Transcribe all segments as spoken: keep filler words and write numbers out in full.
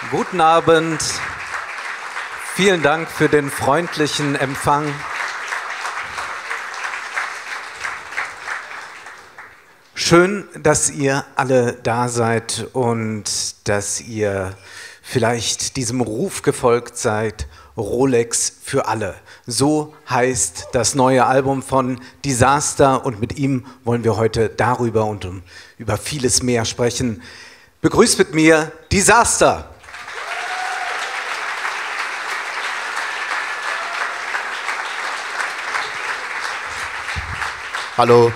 Guten Abend. Vielen Dank für den freundlichen Empfang. Schön, dass ihr alle da seid und dass ihr vielleicht diesem Ruf gefolgt seid, Rolex für alle. So heißt das neue Album von Disaster und mit ihm wollen wir heute darüber und um, über vieles mehr sprechen. Begrüßt mit mir Disaster! Hallo.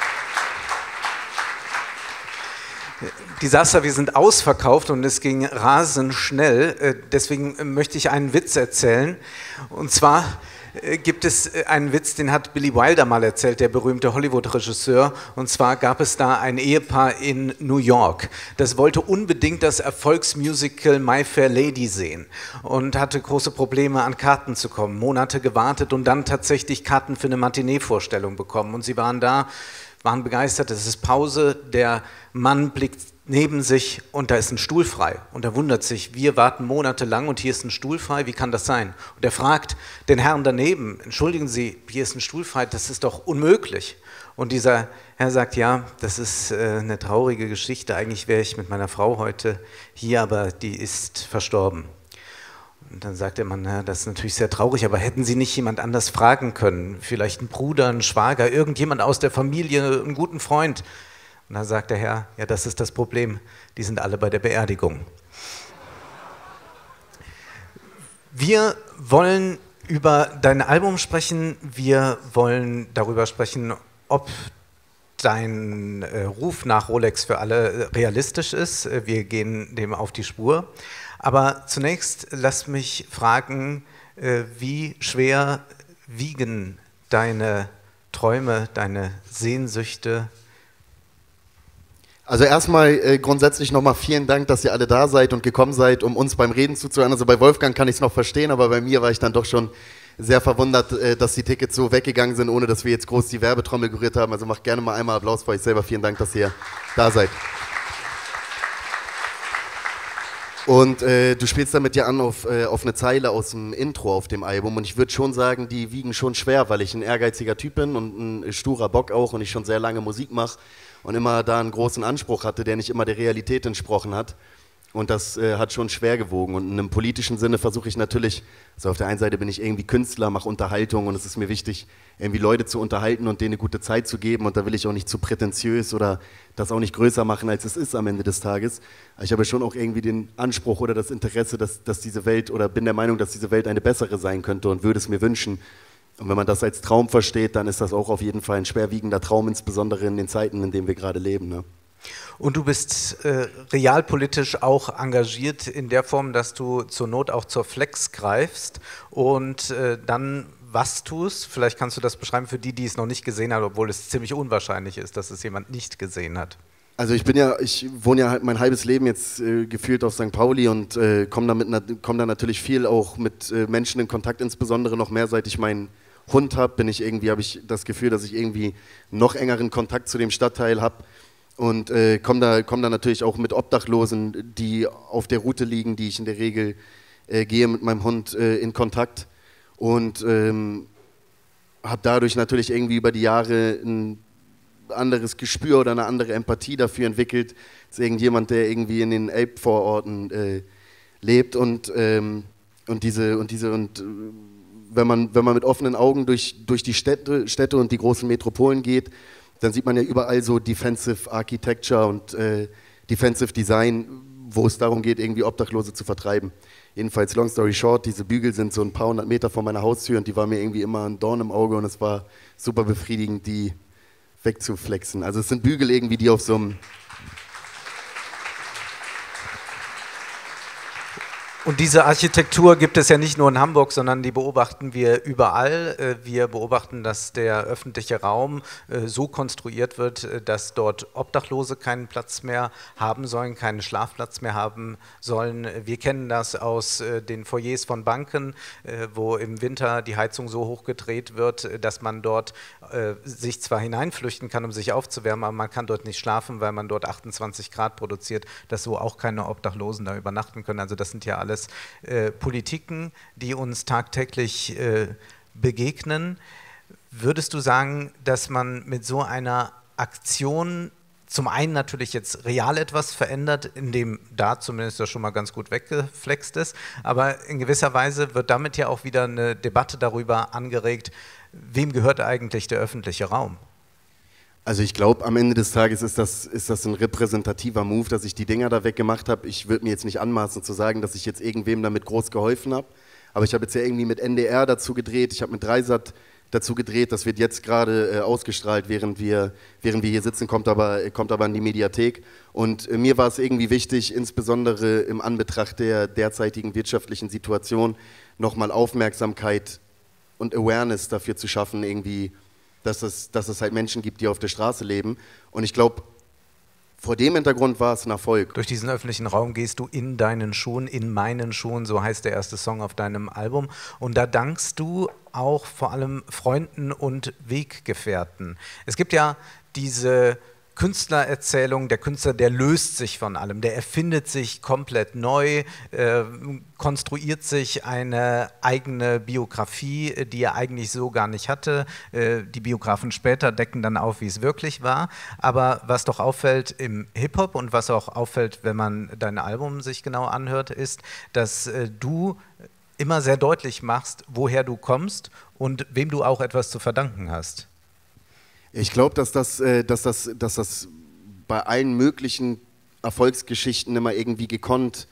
Disaster, wir sind ausverkauft und es ging rasend schnell. Deswegen möchte ich einen Witz erzählen. Und zwar gibt es einen Witz, den hat Billy Wilder mal erzählt, der berühmte Hollywood-Regisseur. Und zwar gab es da ein Ehepaar in New York. Das wollte unbedingt das Erfolgsmusical My Fair Lady sehen und hatte große Probleme, an Karten zu kommen. Monate gewartet und dann tatsächlich Karten für eine Matinee-Vorstellung bekommen. Und sie waren da, waren begeistert. Es ist Pause. Der Mann blickt neben sich und da ist ein Stuhl frei. Und er wundert sich, wir warten monatelang und hier ist ein Stuhl frei, wie kann das sein? Und er fragt den Herrn daneben, entschuldigen Sie, hier ist ein Stuhl frei, das ist doch unmöglich. Und dieser Herr sagt, ja, das ist äh, eine traurige Geschichte, eigentlich wäre ich mit meiner Frau heute hier, aber die ist verstorben. Und dann sagt der Mann, ja, das ist natürlich sehr traurig, aber hätten Sie nicht jemand anders fragen können? Vielleicht einen Bruder, einen Schwager, irgendjemand aus der Familie, einen guten Freund? Und dann sagt der Herr, ja, das ist das Problem, die sind alle bei der Beerdigung. Wir wollen über dein Album sprechen, wir wollen darüber sprechen, ob dein äh, Ruf nach Rolex für alle realistisch ist. Wir gehen dem auf die Spur. Aber zunächst lass mich fragen, äh, wie schwer wiegen deine Träume, deine Sehnsüchte? Also erstmal äh, grundsätzlich nochmal vielen Dank, dass ihr alle da seid und gekommen seid, um uns beim Reden zuzuhören. Also bei Wolfgang kann ich es noch verstehen, aber bei mir war ich dann doch schon sehr verwundert, äh, dass die Tickets so weggegangen sind, ohne dass wir jetzt groß die Werbetrommel gerührt haben. Also macht gerne mal einmal Applaus für euch selber. Vielen Dank, dass ihr da seid. Und äh, du spielst damit ja an auf, äh, auf eine Zeile aus dem Intro auf dem Album und ich würde schon sagen, die wiegen schon schwer, weil ich ein ehrgeiziger Typ bin und ein sturer Bock auch und ich schon sehr lange Musik mache und immer da einen großen Anspruch hatte, der nicht immer der Realität entsprochen hat. Und das äh, hat schon schwer gewogen. Und in einem politischen Sinne versuche ich natürlich, also auf der einen Seite bin ich irgendwie Künstler, mache Unterhaltung und es ist mir wichtig, irgendwie Leute zu unterhalten und denen eine gute Zeit zu geben. Und da will ich auch nicht zu prätentiös oder das auch nicht größer machen, als es ist am Ende des Tages. Ich habe schon auch irgendwie den Anspruch oder das Interesse, dass, dass diese Welt, oder bin der Meinung, dass diese Welt eine bessere sein könnte und würde es mir wünschen. Und wenn man das als Traum versteht, dann ist das auch auf jeden Fall ein schwerwiegender Traum, insbesondere in den Zeiten, in denen wir gerade leben. Ne? Und du bist äh, realpolitisch auch engagiert in der Form, dass du zur Not auch zur Flex greifst und äh, dann was tust. Vielleicht kannst du das beschreiben für die, die es noch nicht gesehen haben, obwohl es ziemlich unwahrscheinlich ist, dass es jemand nicht gesehen hat. Also ich bin ja, ich wohne ja halt mein halbes Leben jetzt äh, gefühlt auf Sankt Pauli und äh, komme da, mit, komm da natürlich viel auch mit äh, Menschen in Kontakt, insbesondere noch mehr, seit ich meinen Hund habe, bin ich irgendwie, habe ich das Gefühl, dass ich irgendwie noch engeren Kontakt zu dem Stadtteil habe. Und äh, komme da, komm da natürlich auch mit Obdachlosen, die auf der Route liegen, die ich in der Regel äh, gehe mit meinem Hund äh, in Kontakt. Und ähm, habe dadurch natürlich irgendwie über die Jahre ein anderes Gespür oder eine andere Empathie dafür entwickelt, als irgendjemand, der irgendwie in den Elbvororten äh, lebt. Und, ähm, und diese, und diese, und äh, wenn man, wenn man mit offenen Augen durch, durch die Städte, Städte und die großen Metropolen geht, dann sieht man ja überall so Defensive Architecture und äh, Defensive Design, wo es darum geht, irgendwie Obdachlose zu vertreiben. Jedenfalls, long story short, diese Bügel sind so ein paar hundert Meter vor meiner Haustür und die war mir irgendwie immer ein Dorn im Auge und es war super befriedigend, die wegzuflexen. Also es sind Bügel irgendwie, die auf so einem... Und diese Architektur gibt es ja nicht nur in Hamburg, sondern die beobachten wir überall. Wir beobachten, dass der öffentliche Raum so konstruiert wird, dass dort Obdachlose keinen Platz mehr haben sollen, keinen Schlafplatz mehr haben sollen. Wir kennen das aus den Foyers von Banken, wo im Winter die Heizung so hoch gedreht wird, dass man dort sich zwar hineinflüchten kann, um sich aufzuwärmen, aber man kann dort nicht schlafen, weil man dort achtundzwanzig Grad produziert, dass so auch keine Obdachlosen da übernachten können. Also das sind ja alles Äh, Politiken, die uns tagtäglich äh, begegnen. Würdest du sagen, dass man mit so einer Aktion zum einen natürlich jetzt real etwas verändert, indem da zumindest das schon mal ganz gut weggeflext ist, aber in gewisser Weise wird damit ja auch wieder eine Debatte darüber angeregt, wem gehört eigentlich der öffentliche Raum? Also ich glaube, am Ende des Tages ist das, ist das ein repräsentativer Move, dass ich die Dinger da weggemacht habe. Ich würde mir jetzt nicht anmaßen zu sagen, dass ich jetzt irgendwem damit groß geholfen habe, aber ich habe jetzt ja irgendwie mit N D R dazu gedreht, ich habe mit Dreisat dazu gedreht, das wird jetzt gerade äh, ausgestrahlt, während wir, während wir hier sitzen, kommt aber, kommt aber in die Mediathek. Und äh, mir war es irgendwie wichtig, insbesondere im Anbetracht der derzeitigen wirtschaftlichen Situation, nochmal Aufmerksamkeit und Awareness dafür zu schaffen, irgendwie, dass es, dass es halt Menschen gibt, die auf der Straße leben. Und ich glaube, vor dem Hintergrund war es ein Erfolg. Durch diesen öffentlichen Raum gehst du in deinen Schuhen, in meinen Schuhen, so heißt der erste Song auf deinem Album. Und da dankst du auch vor allem Freunden und Weggefährten. Es gibt ja diese Künstlererzählung, der Künstler, der löst sich von allem, der erfindet sich komplett neu, äh, konstruiert sich eine eigene Biografie, die er eigentlich so gar nicht hatte. Äh, die Biografen später decken dann auf, wie es wirklich war. Aber was doch auffällt im Hip-Hop und was auch auffällt, wenn man dein Album sich genau anhört, ist, dass äh, du immer sehr deutlich machst, woher du kommst und wem du auch etwas zu verdanken hast. Ich glaube, dass das, äh, dass, das, dass das bei allen möglichen Erfolgsgeschichten immer irgendwie gekonnt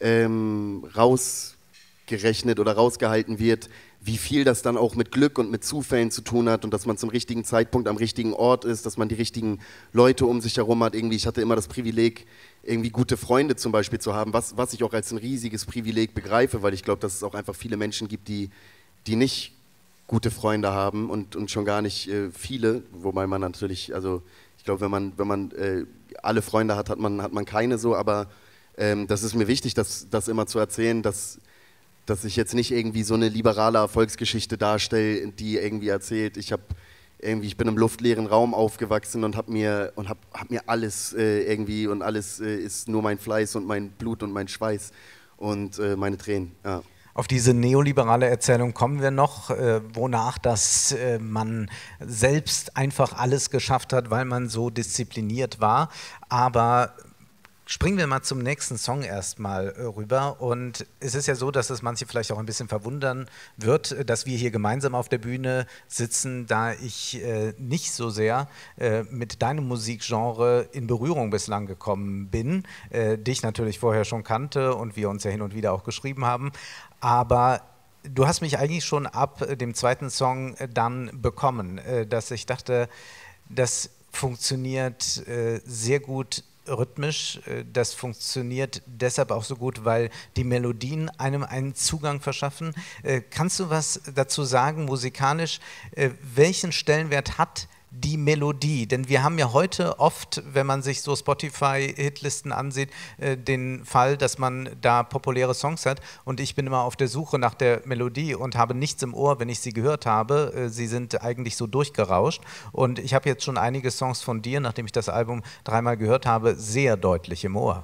ähm, rausgerechnet oder rausgehalten wird, wie viel das dann auch mit Glück und mit Zufällen zu tun hat und dass man zum richtigen Zeitpunkt am richtigen Ort ist, dass man die richtigen Leute um sich herum hat. Irgendwie, ich hatte immer das Privileg, irgendwie gute Freunde zum Beispiel zu haben, was, was ich auch als ein riesiges Privileg begreife, weil ich glaube, dass es auch einfach viele Menschen gibt, die, die nicht gute Freunde haben und, und schon gar nicht äh, viele, wobei man natürlich, also ich glaube, wenn man, wenn man äh, alle Freunde hat, hat man, hat man keine so, aber ähm, das ist mir wichtig, das, das immer zu erzählen, dass, dass ich jetzt nicht irgendwie so eine liberale Erfolgsgeschichte darstelle, die irgendwie erzählt, ich habe irgendwie, ich bin im luftleeren Raum aufgewachsen und habe mir, und hab, hab mir alles äh, irgendwie und alles äh, ist nur mein Fleiß und mein Blut und mein Schweiß und äh, meine Tränen, ja. Auf diese neoliberale Erzählung kommen wir noch, äh, wonach dass äh, man selbst einfach alles geschafft hat, weil man so diszipliniert war. Aber springen wir mal zum nächsten Song erstmal äh, rüber. Und es ist ja so, dass es manche vielleicht auch ein bisschen verwundern wird, dass wir hier gemeinsam auf der Bühne sitzen, da ich äh, nicht so sehr äh, mit deinem Musikgenre in Berührung bislang gekommen bin, äh, dich natürlich vorher schon kannte und wir uns ja hin und wieder auch geschrieben haben. Aber du hast mich eigentlich schon ab dem zweiten Song dann bekommen, dass ich dachte, das funktioniert sehr gut rhythmisch, das funktioniert deshalb auch so gut, weil die Melodien einem einen Zugang verschaffen. Kannst du was dazu sagen, musikalisch, welchen Stellenwert hat die Melodie? Denn wir haben ja heute oft, wenn man sich so Spotify-Hitlisten ansieht, äh, den Fall, dass man da populäre Songs hat und ich bin immer auf der Suche nach der Melodie und habe nichts im Ohr, wenn ich sie gehört habe. Äh, sie sind eigentlich so durchgerauscht und ich habe jetzt schon einige Songs von dir, nachdem ich das Album dreimal gehört habe, sehr deutlich im Ohr.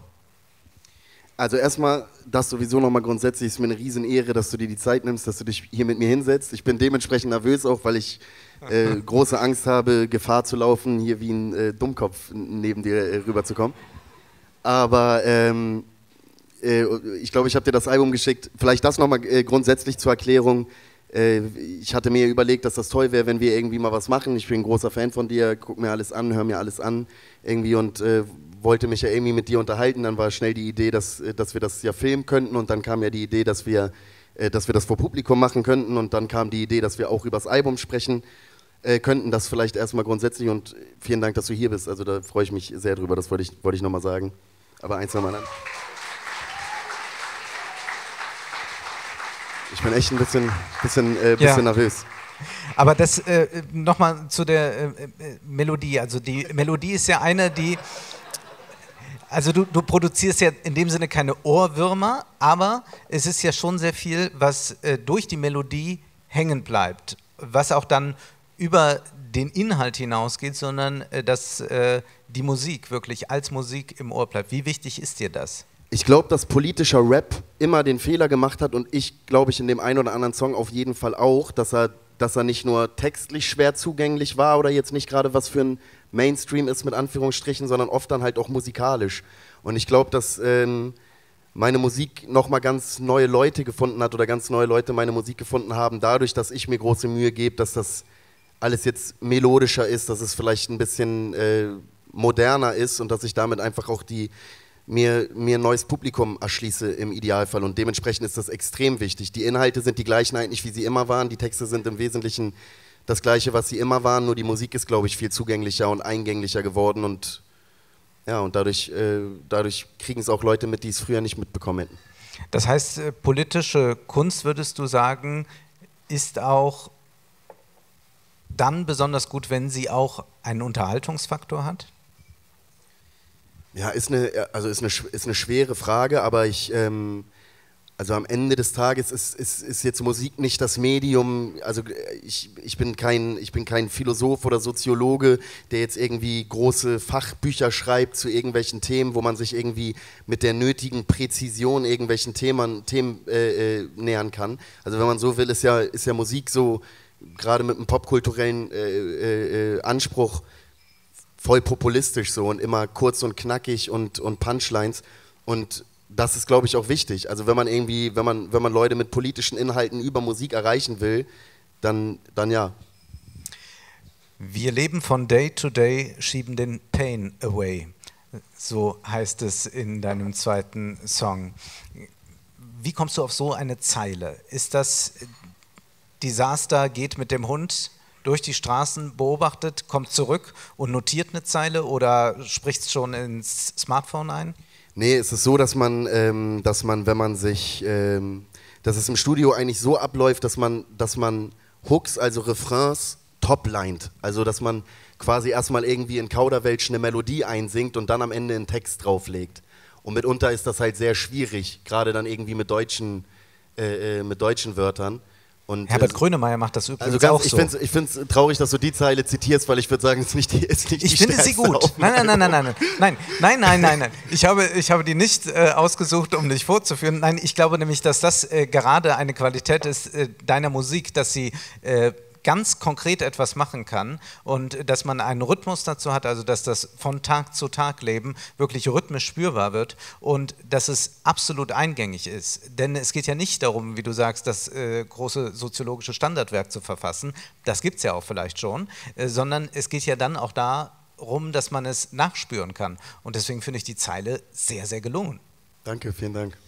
Also erstmal, das sowieso nochmal grundsätzlich, ist mir eine Riesenehre, dass du dir die Zeit nimmst, dass du dich hier mit mir hinsetzt. Ich bin dementsprechend nervös auch, weil ich äh, große Angst habe, Gefahr zu laufen, hier wie ein äh, Dummkopf neben dir äh, rüberzukommen. Aber ähm, äh, ich glaube, ich habe dir das Album geschickt. Vielleicht das nochmal äh, grundsätzlich zur Erklärung. Äh, ich hatte mir überlegt, dass das toll wäre, wenn wir irgendwie mal was machen. Ich bin ein großer Fan von dir, guck mir alles an, hör mir alles an irgendwie und äh, wollte mich ja irgendwie mit dir unterhalten. Dann war schnell die Idee, dass, dass wir das ja filmen könnten und dann kam ja die Idee, dass wir, äh, dass wir das vor Publikum machen könnten und dann kam die Idee, dass wir auch über das Album sprechen äh, könnten. Das vielleicht erstmal grundsätzlich und vielen Dank, dass du hier bist. Also da freue ich mich sehr drüber, das wollte ich, wollte ich nochmal sagen. Aber eins nochmal an. bin echt ein bisschen, bisschen, äh, bisschen ja. nervös. Aber das äh, nochmal zu der äh, Melodie. Also die Melodie ist ja eine, die... Also du, du produzierst ja in dem Sinne keine Ohrwürmer, aber es ist ja schon sehr viel, was äh, durch die Melodie hängen bleibt, was auch dann über den Inhalt hinausgeht, sondern äh, dass äh, die Musik wirklich als Musik im Ohr bleibt. Wie wichtig ist dir das? Ich glaube, dass politischer Rap immer den Fehler gemacht hat und ich glaube ich in dem einen oder anderen Song auf jeden Fall auch, dass er, dass er nicht nur textlich schwer zugänglich war oder jetzt nicht gerade was für ein Mainstream ist mit Anführungsstrichen, sondern oft dann halt auch musikalisch. Und ich glaube, dass ähm, meine Musik nochmal ganz neue Leute gefunden hat oder ganz neue Leute meine Musik gefunden haben, dadurch, dass ich mir große Mühe gebe, dass das alles jetzt melodischer ist, dass es vielleicht ein bisschen äh, moderner ist und dass ich damit einfach auch die, mir, mir ein neues Publikum erschließe im Idealfall. Und dementsprechend ist das extrem wichtig. Die Inhalte sind die gleichen eigentlich, wie sie immer waren. Die Texte sind im Wesentlichen das Gleiche, was sie immer waren, nur die Musik ist, glaube ich, viel zugänglicher und eingänglicher geworden und ja, und dadurch, äh, dadurch kriegen es auch Leute mit, die es früher nicht mitbekommen hätten. Das heißt, äh, politische Kunst, würdest du sagen, ist auch dann besonders gut, wenn sie auch einen Unterhaltungsfaktor hat? Ja, ist eine, also ist eine, ist eine schwere Frage, aber ich... Ähm, Also am Ende des Tages ist, ist, ist jetzt Musik nicht das Medium, also ich, ich, bin kein, ich bin kein Philosoph oder Soziologe, der jetzt irgendwie große Fachbücher schreibt zu irgendwelchen Themen, wo man sich irgendwie mit der nötigen Präzision irgendwelchen Themen, Themen äh, äh, nähern kann. Also wenn man so will, ist ja, ist ja Musik so, gerade mit einem popkulturellen äh, äh, Anspruch, voll populistisch so und immer kurz und knackig und, und Punchlines und das ist, glaube ich, auch wichtig. Also wenn man irgendwie, wenn man, wenn man Leute mit politischen Inhalten über Musik erreichen will, dann, dann ja. Wir leben von Day to Day, schieben den Pain away. So heißt es in deinem zweiten Song. Wie kommst du auf so eine Zeile? Ist das Disaster geht mit dem Hund durch die Straßen, beobachtet, kommt zurück und notiert eine Zeile oder spricht es schon ins Smartphone ein? Nee, es ist so, dass man, ähm, dass man, wenn man sich, ähm, dass es im Studio eigentlich so abläuft, dass man, dass man Hooks, also Refrains, toplined. Also, dass man quasi erstmal irgendwie in Kauderwelsch eine Melodie einsingt und dann am Ende einen Text drauflegt. Und mitunter ist das halt sehr schwierig, gerade dann irgendwie mit deutschen, äh, mit deutschen Wörtern. Und Herbert Grönemeyer macht das übrigens also ganz, auch ich so. Find's, ich finde es traurig, dass du die Zeile zitierst, weil ich würde sagen, es ist nicht die, ist nicht ich die finde sie gut. Nein, nein, nein, nein, nein, nein, nein, nein, nein, nein. Ich habe, ich habe die nicht äh, ausgesucht, um dich vorzuführen. Nein, ich glaube nämlich, dass das äh, gerade eine Qualität ist äh, deiner Musik, dass sie äh, ganz konkret etwas machen kann und dass man einen Rhythmus dazu hat, also dass das von Tag zu Tag Leben wirklich rhythmisch spürbar wird und dass es absolut eingängig ist. Denn es geht ja nicht darum, wie du sagst, das äh, große soziologische Standardwerk zu verfassen, das gibt es ja auch vielleicht schon, äh, sondern es geht ja dann auch darum, dass man es nachspüren kann. Und deswegen finde ich die Zeile sehr, sehr gelungen. Danke, vielen Dank.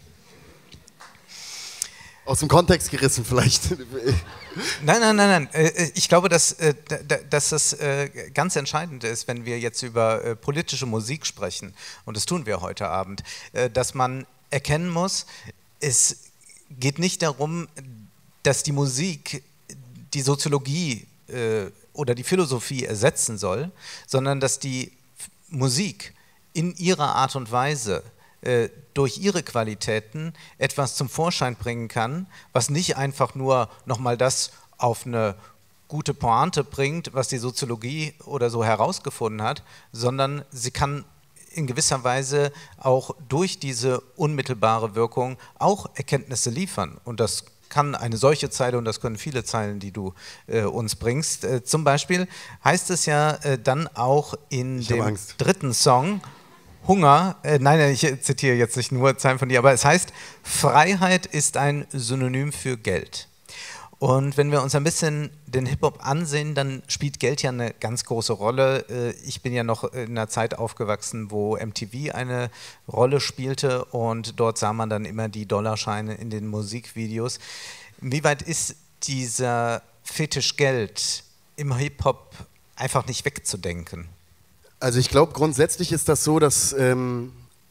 Aus dem Kontext gerissen vielleicht. Nein, nein, nein, nein. Ich glaube, dass, dass das ganz entscheidend ist, wenn wir jetzt über politische Musik sprechen, und das tun wir heute Abend, dass man erkennen muss, es geht nicht darum, dass die Musik die Soziologie oder die Philosophie ersetzen soll, sondern dass die Musik in ihrer Art und Weise durch ihre Qualitäten etwas zum Vorschein bringen kann, was nicht einfach nur nochmal das auf eine gute Pointe bringt, was die Soziologie oder so herausgefunden hat, sondern sie kann in gewisser Weise auch durch diese unmittelbare Wirkung auch Erkenntnisse liefern. Und das kann eine solche Zeile und das können viele Zeilen, die du äh, uns bringst. Äh, zum Beispiel heißt es ja äh, dann auch in ich dem dritten Song, Hunger, äh, nein, ich zitiere jetzt nicht nur Zeilen von dir, aber es heißt, Freiheit ist ein Synonym für Geld. Und wenn wir uns ein bisschen den Hip-Hop ansehen, dann spielt Geld ja eine ganz große Rolle. Äh, ich bin ja noch in einer Zeit aufgewachsen, wo M T V eine Rolle spielte und dort sah man dann immer die Dollarscheine in den Musikvideos. Inwieweit ist dieser Fetisch Geld im Hip-Hop einfach nicht wegzudenken? Also ich glaube, grundsätzlich ist das so, dass, ähm,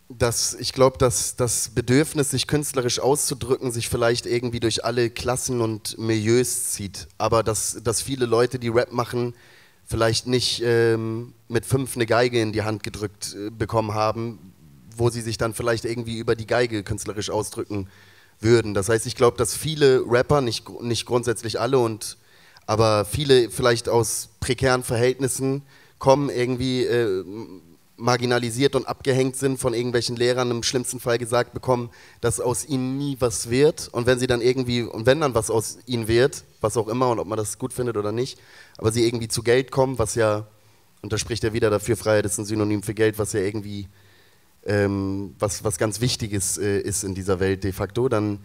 dass ich glaube, dass das Bedürfnis, sich künstlerisch auszudrücken, sich vielleicht irgendwie durch alle Klassen und Milieus zieht. Aber dass, dass viele Leute, die Rap machen, vielleicht nicht ähm, mit fünf eine Geige in die Hand gedrückt äh, bekommen haben, wo sie sich dann vielleicht irgendwie über die Geige künstlerisch ausdrücken würden. Das heißt, ich glaube, dass viele Rapper, nicht, nicht grundsätzlich alle, und, aber viele vielleicht aus prekären Verhältnissen kommen, irgendwie äh, marginalisiert und abgehängt sind, von irgendwelchen Lehrern im schlimmsten Fall gesagt bekommen, dass aus ihnen nie was wird, und wenn sie dann irgendwie, und wenn dann was aus ihnen wird, was auch immer, und ob man das gut findet oder nicht, aber sie irgendwie zu Geld kommen, was ja, und da spricht er wieder dafür, Freiheit ist ein Synonym für Geld, was ja irgendwie ähm, was, was ganz Wichtiges äh, ist in dieser Welt de facto, dann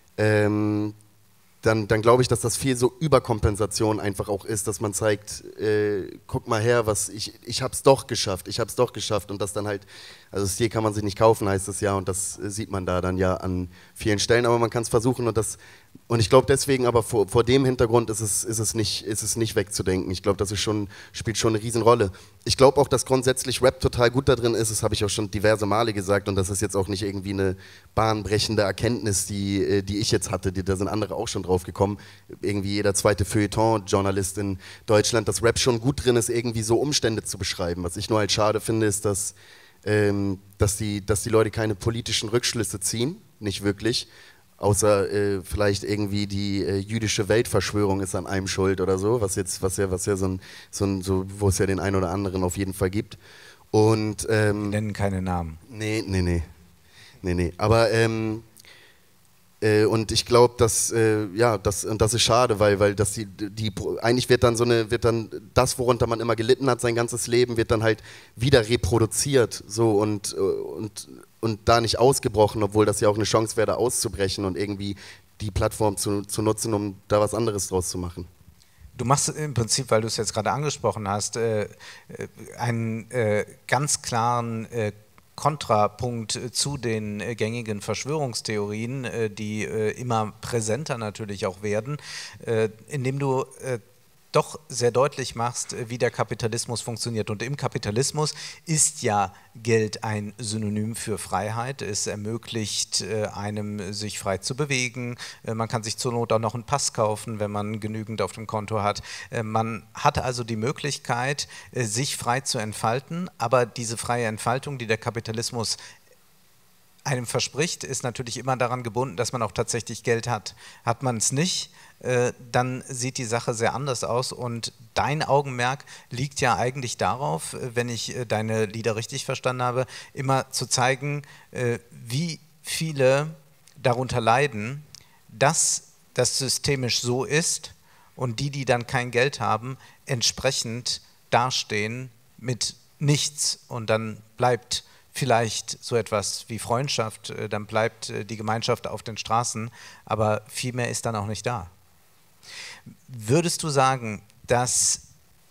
ähm, dann, dann glaube ich, dass das viel so Überkompensation einfach auch ist, dass man zeigt, äh, guck mal her, was ich, ich hab's doch geschafft, ich hab's doch geschafft, und das dann halt, also das Tier kann man sich nicht kaufen, heißt es ja, und das äh, sieht man da dann ja an vielen Stellen, aber man kann es versuchen, und das, und ich glaube deswegen, aber vor, vor dem Hintergrund ist es, ist es nicht, ist es nicht wegzudenken. Ich glaube, das ist schon, spielt schon eine Riesenrolle. Ich glaube auch, dass grundsätzlich Rap total gut da drin ist, das habe ich auch schon diverse Male gesagt, und das ist jetzt auch nicht irgendwie eine bahnbrechende Erkenntnis, die, die ich jetzt hatte, die, da sind andere auch schon drauf gekommen, irgendwie jeder zweite Feuilleton-Journalist in Deutschland, dass Rap schon gut drin ist, irgendwie so Umstände zu beschreiben. Was ich nur halt schade finde, ist, dass, ähm, dass, die, dass die Leute keine politischen Rückschlüsse ziehen, nicht wirklich, außer äh, vielleicht irgendwie die äh, jüdische Weltverschwörung ist an einem schuld oder so, was jetzt, was ja, was ja so ein, so ein, so, wo es ja den einen oder anderen auf jeden Fall gibt. Und ähm, Wir nennen keine Namen. Nee, nee, nee. Nee, nee. Aber ähm, äh, und ich glaube, dass äh, ja, das und das ist schade, weil, weil das die, die eigentlich wird dann so eine, wird dann das, worunter man immer gelitten hat, sein ganzes Leben, wird dann halt wieder reproduziert, so und und und da nicht ausgebrochen, obwohl das ja auch eine Chance wäre, da auszubrechen und irgendwie die Plattform zu, zu nutzen, um da was anderes draus zu machen. Du machst im Prinzip, weil du es jetzt gerade angesprochen hast, äh, einen äh, ganz klaren äh, Kontrapunkt zu den äh, gängigen Verschwörungstheorien, äh, die äh, immer präsenter natürlich auch werden, äh, indem du äh, doch sehr deutlich machst, wie der Kapitalismus funktioniert. Und im Kapitalismus ist ja Geld ein Synonym für Freiheit. Es ermöglicht einem, sich frei zu bewegen. Man kann sich zur Not auch noch einen Pass kaufen, wenn man genügend auf dem Konto hat. Man hat also die Möglichkeit, sich frei zu entfalten. Aber diese freie Entfaltung, die der Kapitalismus einem verspricht, ist natürlich immer daran gebunden, dass man auch tatsächlich Geld hat. Hat man es nicht, äh, dann sieht die Sache sehr anders aus, und dein Augenmerk liegt ja eigentlich darauf, wenn ich äh, deine Lieder richtig verstanden habe, immer zu zeigen, äh, wie viele darunter leiden, dass das systemisch so ist und die, die dann kein Geld haben, entsprechend dastehen mit nichts, und dann bleibt vielleicht so etwas wie Freundschaft, dann bleibt die Gemeinschaft auf den Straßen, aber viel mehr ist dann auch nicht da. Würdest du sagen, dass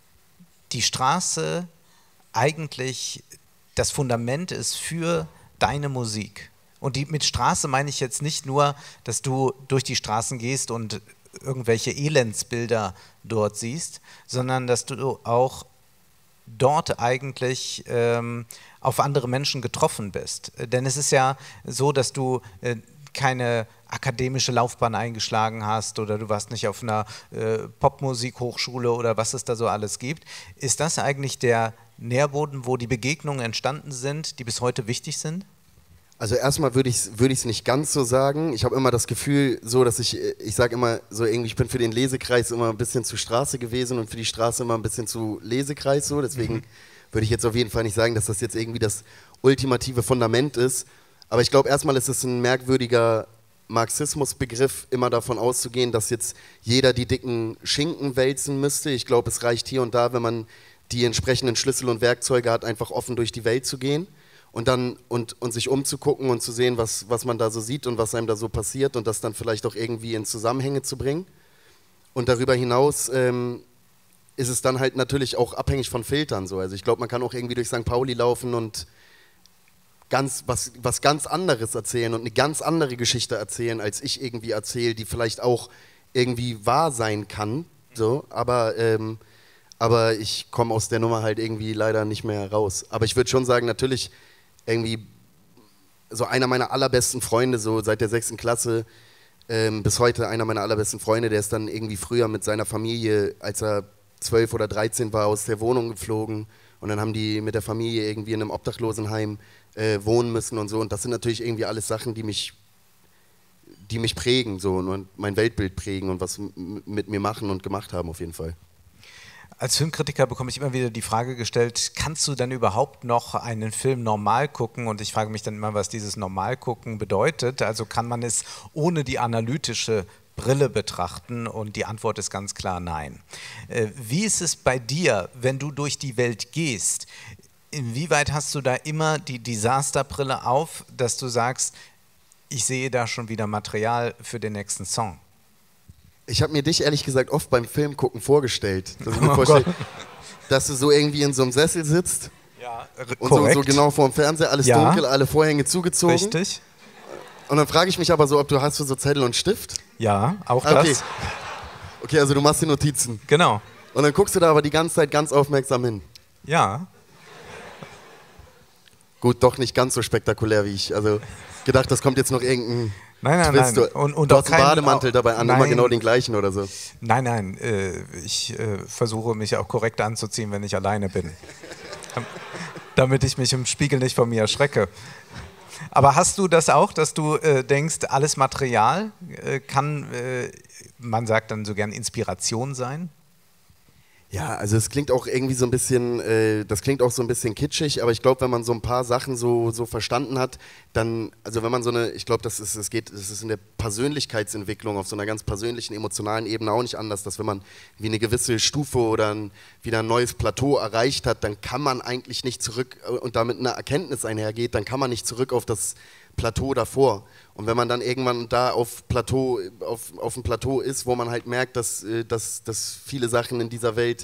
die Straße eigentlich das Fundament ist für deine Musik? Und die, mit Straße meine ich jetzt nicht nur, dass du durch die Straßen gehst und irgendwelche Elendsbilder dort siehst, sondern dass du auch dort eigentlich ähm, auf andere Menschen getroffen bist. Denn es ist ja so, dass du äh, keine akademische Laufbahn eingeschlagen hast oder du warst nicht auf einer äh, Popmusikhochschule oder was es da so alles gibt. Ist das eigentlich der Nährboden, wo die Begegnungen entstanden sind, die bis heute wichtig sind? Also erstmal würde ich es würd ich's nicht ganz so sagen. Ich habe immer das Gefühl, so dass ich, ich sage immer so irgendwie, ich bin für den Lesekreis immer ein bisschen zu Straße gewesen und für die Straße immer ein bisschen zu Lesekreis so. Deswegen mhm. würde ich jetzt auf jeden Fall nicht sagen, dass das jetzt irgendwie das ultimative Fundament ist. Aber ich glaube, erstmal ist es ein merkwürdiger Marxismusbegriff, immer davon auszugehen, dass jetzt jeder die dicken Schinken wälzen müsste. Ich glaube, es reicht hier und da, wenn man die entsprechenden Schlüssel und Werkzeuge hat, einfach offen durch die Welt zu gehen. Und dann und, und sich umzugucken und zu sehen, was, was man da so sieht und was einem da so passiert, und das dann vielleicht auch irgendwie in Zusammenhänge zu bringen. Und darüber hinaus ähm, ist es dann halt natürlich auch abhängig von Filtern so. Also ich glaube, man kann auch irgendwie durch Sankt Pauli laufen und ganz, was, was ganz anderes erzählen und eine ganz andere Geschichte erzählen, als ich irgendwie erzähle, die vielleicht auch irgendwie wahr sein kann. So, aber, ähm, aber ich komme aus der Nummer halt irgendwie leider nicht mehr raus. Aber ich würde schon sagen, natürlich irgendwie so einer meiner allerbesten Freunde, so seit der sechsten Klasse ähm, bis heute einer meiner allerbesten Freunde, der ist dann irgendwie früher mit seiner Familie, als er zwölf oder dreizehn war, aus der Wohnung geflogen und dann haben die mit der Familie irgendwie in einem Obdachlosenheim äh, wohnen müssen und so und das sind natürlich irgendwie alles Sachen, die mich die mich prägen so und mein Weltbild prägen und was mit mir machen und gemacht haben auf jeden Fall. Als Filmkritiker bekomme ich immer wieder die Frage gestellt, kannst du denn überhaupt noch einen Film normal gucken? Und ich frage mich dann immer, was dieses Normalgucken bedeutet. Also kann man es ohne die analytische Brille betrachten? Und die Antwort ist ganz klar nein. Wie ist es bei dir, wenn du durch die Welt gehst? Inwieweit hast du da immer die Disasterbrille auf, dass du sagst, ich sehe da schon wieder Material für den nächsten Song? Ich habe mir dich ehrlich gesagt oft beim Film gucken vorgestellt, dass, ich mir vorstelle, dass du so irgendwie in so einem Sessel sitzt ja, und so, so genau vor dem Fernseher, alles ja. dunkel, alle Vorhänge zugezogen. Richtig. Und dann frage ich mich aber so, ob du hast du so Zettel und Stift? Ja, auch okay. das. Okay, also du machst die Notizen. Genau. Und dann guckst du da aber die ganze Zeit ganz aufmerksam hin. Ja. Gut, doch nicht ganz so spektakulär wie ich. Also gedacht, das kommt jetzt noch irgendein... Nein, nein, Twist. nein. Und, und du auch hast einen Bademantel auch, dabei an, nein, immer genau den gleichen oder so. Nein, nein, äh, ich äh, versuche mich auch korrekt anzuziehen, wenn ich alleine bin. Damit ich mich im Spiegel nicht von mir erschrecke. Aber hast du das auch, dass du äh, denkst, alles Material äh, kann, äh, man sagt dann so gern Inspiration sein? Ja, also es klingt auch irgendwie so ein bisschen, äh, das klingt auch so ein bisschen kitschig, aber ich glaube, wenn man so ein paar Sachen so, so verstanden hat, dann, also wenn man so eine, ich glaube, das ist, es geht, das ist in der Persönlichkeitsentwicklung auf so einer ganz persönlichen, emotionalen Ebene auch nicht anders, dass wenn man wie eine gewisse Stufe oder ein, wieder ein neues Plateau erreicht hat, dann kann man eigentlich nicht zurück, und damit eine Erkenntnis einhergeht, dann kann man nicht zurück auf das Plateau davor. Und wenn man dann irgendwann da auf Plateau, auf, auf einem Plateau ist, wo man halt merkt, dass, dass, dass viele Sachen in dieser Welt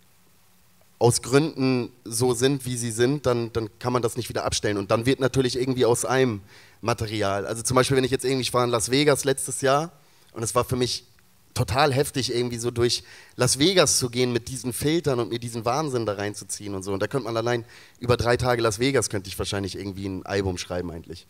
aus Gründen so sind, wie sie sind, dann, dann kann man das nicht wieder abstellen. Und dann wird natürlich irgendwie aus einem Material. Also zum Beispiel, wenn ich jetzt irgendwie, ich war in Las Vegas letztes Jahr und es war für mich total heftig, irgendwie so durch Las Vegas zu gehen mit diesen Filtern und mir diesen Wahnsinn da reinzuziehen und so. Und da könnte man allein über drei Tage Las Vegas, könnte ich wahrscheinlich irgendwie ein Album schreiben eigentlich.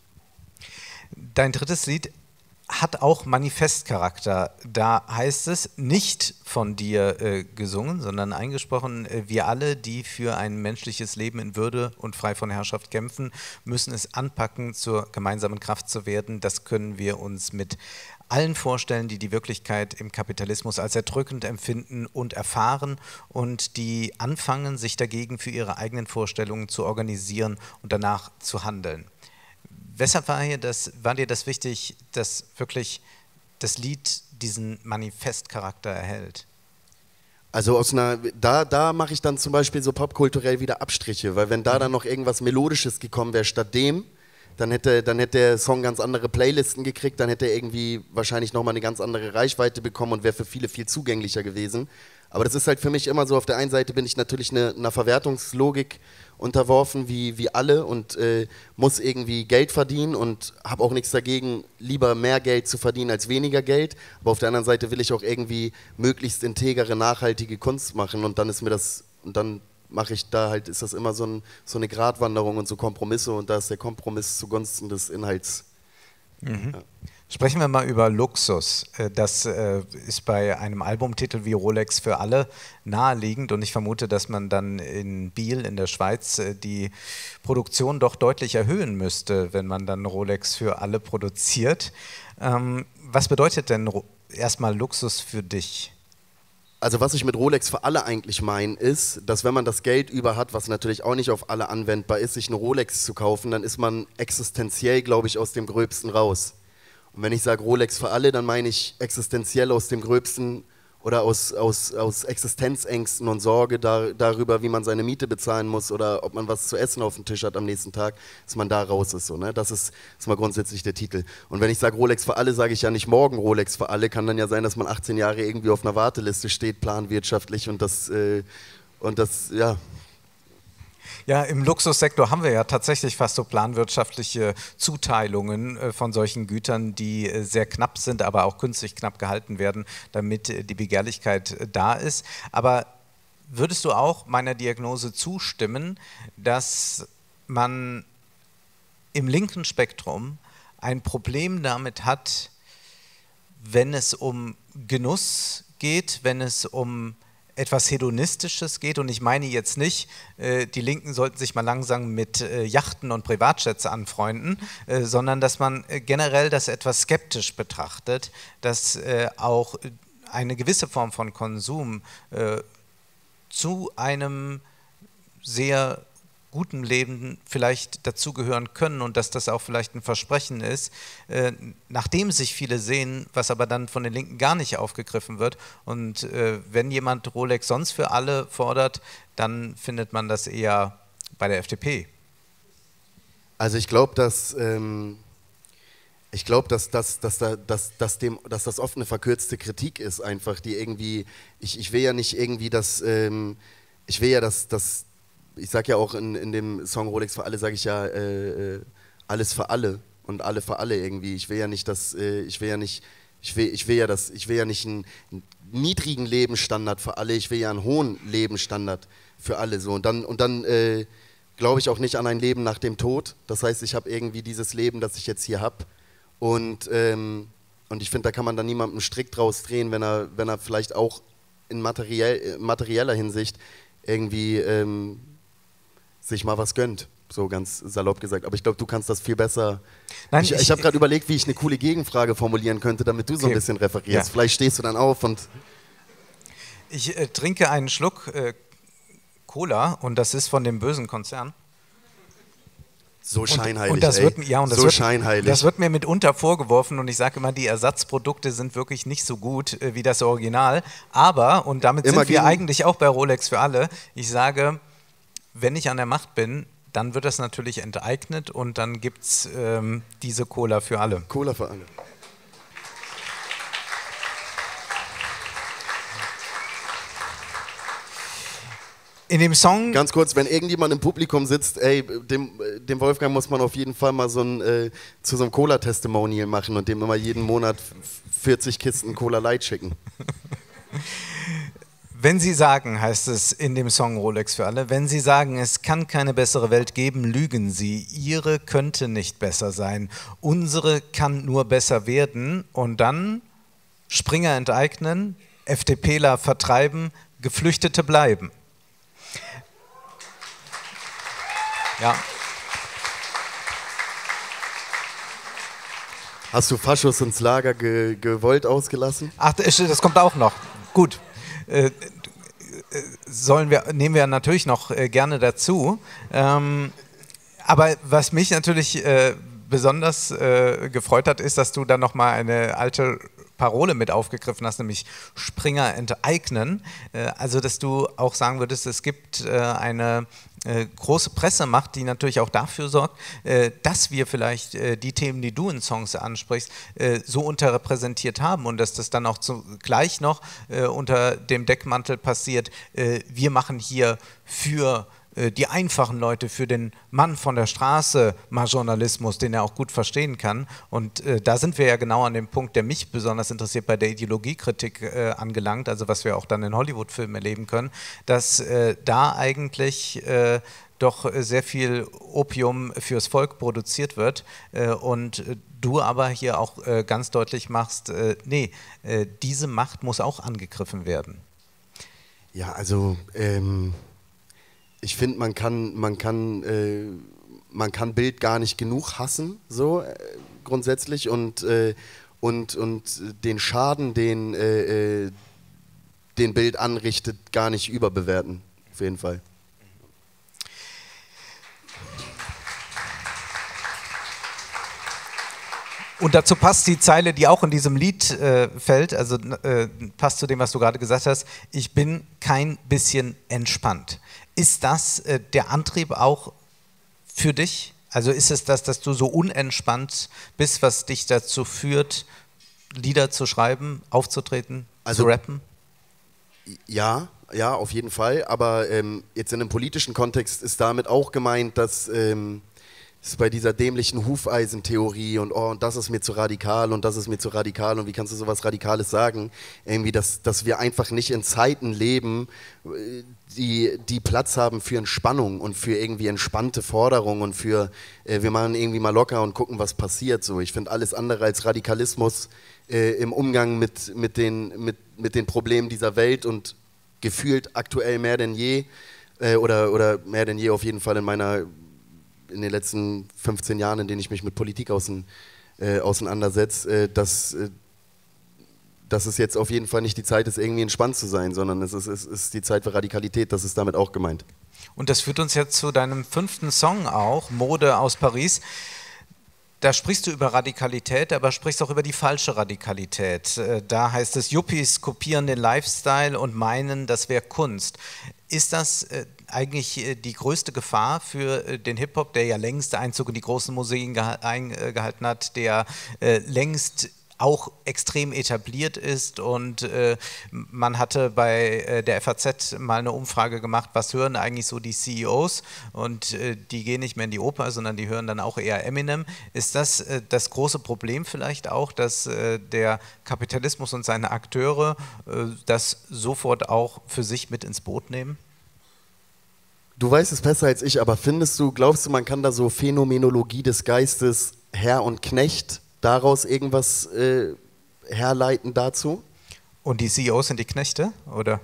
Dein drittes Lied hat auch Manifestcharakter. Da heißt es, nicht von dir äh, gesungen, sondern eingesprochen, äh, wir alle, die für ein menschliches Leben in Würde und frei von Herrschaft kämpfen, müssen es anpacken, zur gemeinsamen Kraft zu werden. Das können wir uns mit allen vorstellen, die die Wirklichkeit im Kapitalismus als erdrückend empfinden und erfahren und die anfangen, sich dagegen für ihre eigenen Vorstellungen zu organisieren und danach zu handeln. Weshalb war, hier das, war dir das wichtig, dass wirklich das Lied diesen Manifestcharakter erhält? Also aus einer, da, da mache ich dann zum Beispiel so popkulturell wieder Abstriche, weil wenn da dann noch irgendwas Melodisches gekommen wäre statt dem, dann hätte, dann hätte der Song ganz andere Playlisten gekriegt, dann hätte er irgendwie wahrscheinlich nochmal eine ganz andere Reichweite bekommen und wäre für viele viel zugänglicher gewesen. Aber das ist halt für mich immer so, auf der einen Seite bin ich natürlich eine, einer Verwertungslogik unterworfen wie, wie alle und äh, muss irgendwie Geld verdienen und habe auch nichts dagegen, lieber mehr Geld zu verdienen als weniger Geld. Aber auf der anderen Seite will ich auch irgendwie möglichst integere, nachhaltige Kunst machen und dann ist mir das, und dann mache ich da halt, ist das immer so, ein, so eine Gratwanderung und so Kompromisse und da ist der Kompromiss zugunsten des Inhalts. Mhm. Ja. Sprechen wir mal über Luxus. Das ist bei einem Albumtitel wie Rolex für alle naheliegend und ich vermute, dass man dann in Biel in der Schweiz die Produktion doch deutlich erhöhen müsste, wenn man dann Rolex für alle produziert. Was bedeutet denn erstmal Luxus für dich? Also was ich mit Rolex für alle eigentlich meine, ist, dass wenn man das Geld über hat, was natürlich auch nicht auf alle anwendbar ist, sich eine Rolex zu kaufen, dann ist man existenziell, glaube ich, aus dem Gröbsten raus. Und wenn ich sage Rolex für alle, dann meine ich existenziell aus dem Gröbsten oder aus, aus, aus Existenzängsten und Sorge da, darüber, wie man seine Miete bezahlen muss oder ob man was zu essen auf dem Tisch hat am nächsten Tag, dass man da raus ist. So, ne? Das ist, ist mal grundsätzlich der Titel. Und wenn ich sage Rolex für alle, sage ich ja nicht morgen Rolex für alle. Kann dann ja sein, dass man achtzehn Jahre irgendwie auf einer Warteliste steht, planwirtschaftlich und das, äh, und das, ja... Ja, im Luxussektor haben wir ja tatsächlich fast so planwirtschaftliche Zuteilungen äh, von solchen Gütern, die äh, sehr knapp sind, aber auch künstlich knapp gehalten werden, damit äh, die Begehrlichkeit äh, da ist. Aber würdest du auch meiner Diagnose zustimmen, dass man im linken Spektrum ein Problem damit hat, wenn es um Genuss geht, wenn es um etwas Hedonistisches geht, und ich meine jetzt nicht, äh, die Linken sollten sich mal langsam mit äh, Yachten und Privatjets anfreunden, äh, sondern dass man äh, generell das etwas skeptisch betrachtet, dass äh, auch eine gewisse Form von Konsum äh, zu einem sehr guten Leben vielleicht dazugehören können und dass das auch vielleicht ein Versprechen ist, äh, nachdem sich viele sehen, was aber dann von den Linken gar nicht aufgegriffen wird. Und äh, wenn jemand Rolex sonst für alle fordert, dann findet man das eher bei der F D P. Also ich glaube, dass ähm, ich glaube, dass, dass, dass, da, dass, dass, dem, dass das oft eine verkürzte Kritik ist, einfach, die irgendwie, ich, ich will ja nicht irgendwie das, ähm, ich will ja, dass, dass ich sage ja auch in, in dem Song Rolex für alle, sage ich ja äh, alles für alle und alle für alle irgendwie. Ich will ja nicht, dass äh, ich will ja nicht, ich will, ich will ja, dass ich will ja nicht einen, einen niedrigen Lebensstandard für alle. Ich will ja einen hohen Lebensstandard für alle so. Und dann und dann äh, glaube ich auch nicht an ein Leben nach dem Tod. Das heißt, ich habe irgendwie dieses Leben, das ich jetzt hier habe. Und ähm, und ich finde, da kann man dann niemandem Strick draus drehen, wenn er wenn er vielleicht auch in materiell, materieller Hinsicht irgendwie ähm, sich mal was gönnt, so ganz salopp gesagt. Aber ich glaube, du kannst das viel besser. Nein, ich ich, ich habe gerade überlegt, wie ich eine coole Gegenfrage formulieren könnte, damit du okay. so ein bisschen referierst. Ja. Vielleicht stehst du dann auf und... Ich äh, trinke einen Schluck äh, Cola und das ist von dem bösen Konzern. So scheinheilig, und, und das ey. Wird, ja, und das so wird, scheinheilig. Das wird mir mitunter vorgeworfen und ich sage immer, die Ersatzprodukte sind wirklich nicht so gut äh, wie das Original. Aber, und damit immer sind wir eigentlich auch bei Rolex für alle, ich sage... Wenn ich an der Macht bin, dann wird das natürlich enteignet und dann gibt es ähm, diese Cola für alle. Cola für alle. In dem Song... Ganz kurz, wenn irgendjemand im Publikum sitzt, ey, dem, dem Wolfgang muss man auf jeden Fall mal so ein, äh, zu so einem Cola-Testimonial machen und dem immer jeden Monat vierzig Kisten Cola Light schicken. Wenn Sie sagen, heißt es in dem Song Rolex für alle, wenn Sie sagen, es kann keine bessere Welt geben, lügen Sie. Ihre könnte nicht besser sein. Unsere kann nur besser werden. Und dann Springer enteignen, FDPler vertreiben, Geflüchtete bleiben. Ja. Hast du Faschos ins Lager ge gewollt ausgelassen? Ach, das kommt auch noch. Gut. Äh, sollen wir, nehmen wir natürlich noch äh, gerne dazu. Ähm, aber was mich natürlich äh, besonders äh, gefreut hat, ist, dass du dann nochmal eine alte Parole mit aufgegriffen hast, nämlich Springer enteignen. Äh, also, dass du auch sagen würdest, es gibt äh, eine äh, große Pressemacht, die natürlich auch dafür sorgt, äh, dass wir vielleicht äh, die Themen, die du in Songs ansprichst, äh, so unterrepräsentiert haben und dass das dann auch zugleich noch äh, unter dem Deckmantel passiert, äh, wir machen hier für die einfachen Leute, für den Mann von der Straße mal Journalismus, den er auch gut verstehen kann. Und äh, da sind wir ja genau an dem Punkt, der mich besonders interessiert, bei der Ideologiekritik äh, angelangt, also was wir auch dann in Hollywood-Filmen erleben können, dass äh, da eigentlich äh, doch sehr viel Opium fürs Volk produziert wird äh, und äh, du aber hier auch äh, ganz deutlich machst, äh, nee, äh, diese Macht muss auch angegriffen werden. Ja, also ähm ich finde, man kann, man, kann, äh, man kann Bild gar nicht genug hassen, so äh, grundsätzlich, und, äh, und, und den Schaden, den, äh, den Bild anrichtet, gar nicht überbewerten, auf jeden Fall. Und dazu passt die Zeile, die auch in diesem Lied äh, fällt, also äh, passt zu dem, was du gerade gesagt hast, ich bin kein bisschen entspannt. Ist das äh, der Antrieb auch für dich? Also ist es das, dass du so unentspannt bist, was dich dazu führt, Lieder zu schreiben, aufzutreten, also, zu rappen? Ja, ja, auf jeden Fall. Aber ähm, jetzt in einem politischen Kontext ist damit auch gemeint, dass, ähm, ist bei dieser dämlichen Hufeisentheorie und oh, und das ist mir zu radikal und das ist mir zu radikal und wie kannst du sowas Radikales sagen? Irgendwie, dass, dass wir einfach nicht in Zeiten leben, die, die Platz haben für Entspannung und für irgendwie entspannte Forderungen und für, äh, wir machen irgendwie mal locker und gucken, was passiert. So, ich finde alles andere als Radikalismus äh, im Umgang mit, mit, den, mit, mit den Problemen dieser Welt und gefühlt aktuell mehr denn je äh, oder, oder mehr denn je auf jeden Fall in meiner in den letzten fünfzehn Jahren, in denen ich mich mit Politik außen, äh, auseinandersetze, äh, dass, äh, dass es jetzt auf jeden Fall nicht die Zeit ist, irgendwie entspannt zu sein, sondern es ist, es ist die Zeit für Radikalität, das ist damit auch gemeint. Und das führt uns jetzt zu deinem fünften Song auch, Mode aus Paris. Da sprichst du über Radikalität, aber sprichst auch über die falsche Radikalität. Da heißt es, Yuppies kopieren den Lifestyle und meinen, das wäre Kunst. Ist das äh, eigentlich äh, die größte Gefahr für äh, den Hip-Hop, der ja längst Einzug in die großen Museen geha eingehalten hat, der äh, längst auch extrem etabliert ist und äh, man hatte bei äh, der F A Z mal eine Umfrage gemacht, was hören eigentlich so die C E Os und äh, die gehen nicht mehr in die Oper, sondern die hören dann auch eher Eminem. Ist das äh, das große Problem vielleicht auch, dass äh, der Kapitalismus und seine Akteure äh, das sofort auch für sich mit ins Boot nehmen? Du weißt es besser als ich, aber findest du, glaubst du, man kann da so Phänomenologie des Geistes, Herr und Knecht, daraus irgendwas äh, herleiten dazu? Und die C E Os sind die Knechte, oder?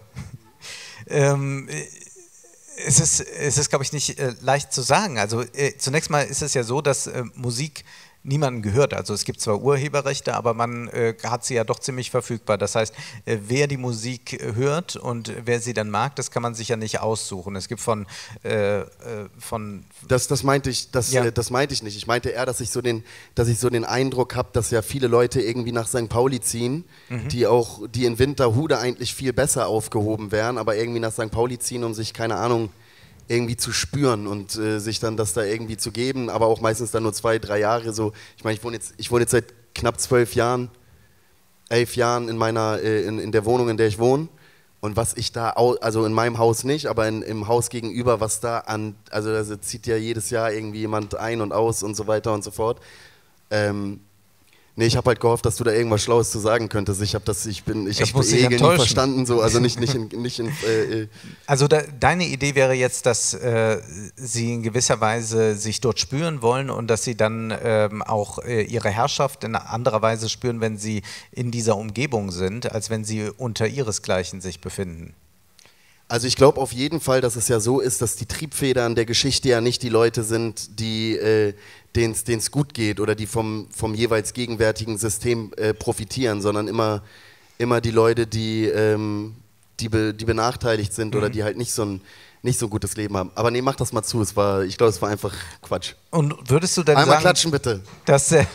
ähm, es ist, es ist, glaube ich, nicht äh, leicht zu sagen. Also äh, zunächst mal ist es ja so, dass äh, Musik niemanden gehört. Also es gibt zwar Urheberrechte, aber man äh, hat sie ja doch ziemlich verfügbar. Das heißt, äh, wer die Musik äh, hört und wer sie dann mag, das kann man sich ja nicht aussuchen. Es gibt von... Äh, von das, das, meinte ich, das, ja. äh, das meinte ich nicht. Ich meinte eher, dass ich so den, dass ich so den Eindruck habe, dass ja viele Leute irgendwie nach Sankt Pauli ziehen, mhm. die auch, die in Winterhude eigentlich viel besser aufgehoben wären, aber irgendwie nach Sankt Pauli ziehen, um sich, keine Ahnung, irgendwie zu spüren und äh, sich dann das da irgendwie zu geben, aber auch meistens dann nur zwei, drei Jahre so. Ich meine, ich wohne jetzt, ich wohne jetzt seit knapp zwölf Jahren, elf Jahren in meiner, äh, in, in der Wohnung, in der ich wohne. Und was ich da, also in meinem Haus nicht, aber in, im Haus gegenüber, was da an, also da zieht ja jedes Jahr irgendwie jemand ein und aus und so weiter und so fort. Ähm, Nee, ich habe halt gehofft, dass du da irgendwas Schlaues zu sagen könntest. Ich habe das, ich bin, ich, ich habe die Regeln nicht verstanden, so, also nicht, nicht in, nicht in äh, Also da, deine Idee wäre jetzt, dass äh, sie in gewisser Weise sich dort spüren wollen und dass sie dann ähm, auch äh, ihre Herrschaft in anderer Weise spüren, wenn sie in dieser Umgebung sind, als wenn sie unter ihresgleichen sich befinden. Also ich glaube auf jeden Fall, dass es ja so ist, dass die Triebfedern der Geschichte ja nicht die Leute sind, die äh, denen es gut geht oder die vom, vom jeweils gegenwärtigen System äh, profitieren, sondern immer, immer die Leute, die, ähm, die, be, die benachteiligt sind mhm. oder die halt nicht so ein nicht so ein gutes Leben haben. Aber nee, mach das mal zu. Es war, ich glaube, es war einfach Quatsch. Und würdest du denn Einmal sagen, klatschen bitte. Dass, äh,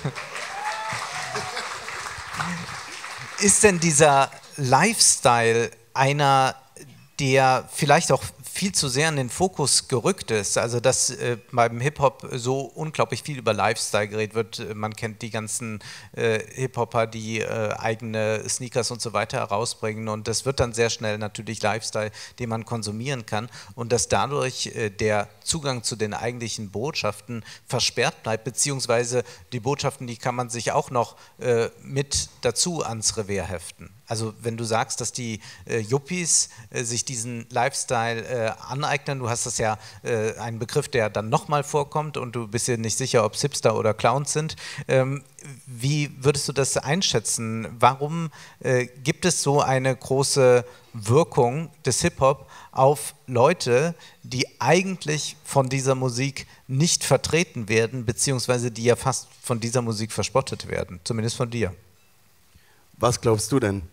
ist denn dieser Lifestyle einer, der vielleicht auch viel zu sehr in den Fokus gerückt ist, also dass äh, beim Hip-Hop so unglaublich viel über Lifestyle geredet wird. Man kennt die ganzen äh, Hip-Hopper, die äh, eigene Sneakers und so weiter herausbringen und das wird dann sehr schnell natürlich Lifestyle, den man konsumieren kann und dass dadurch äh, der Zugang zu den eigentlichen Botschaften versperrt bleibt, beziehungsweise die Botschaften, die kann man sich auch noch äh, mit dazu ans Revier heften. Also wenn du sagst, dass die äh, Yuppies äh, sich diesen Lifestyle äh, aneignen, du hast das ja äh, einen Begriff, der dann nochmal vorkommt und du bist dir nicht sicher, ob es Hipster oder Clowns sind. Ähm, wie würdest du das einschätzen? Warum äh, gibt es so eine große Wirkung des Hip-Hop auf Leute, die eigentlich von dieser Musik nicht vertreten werden, beziehungsweise die ja fast von dieser Musik verspottet werden, zumindest von dir? Was glaubst du denn?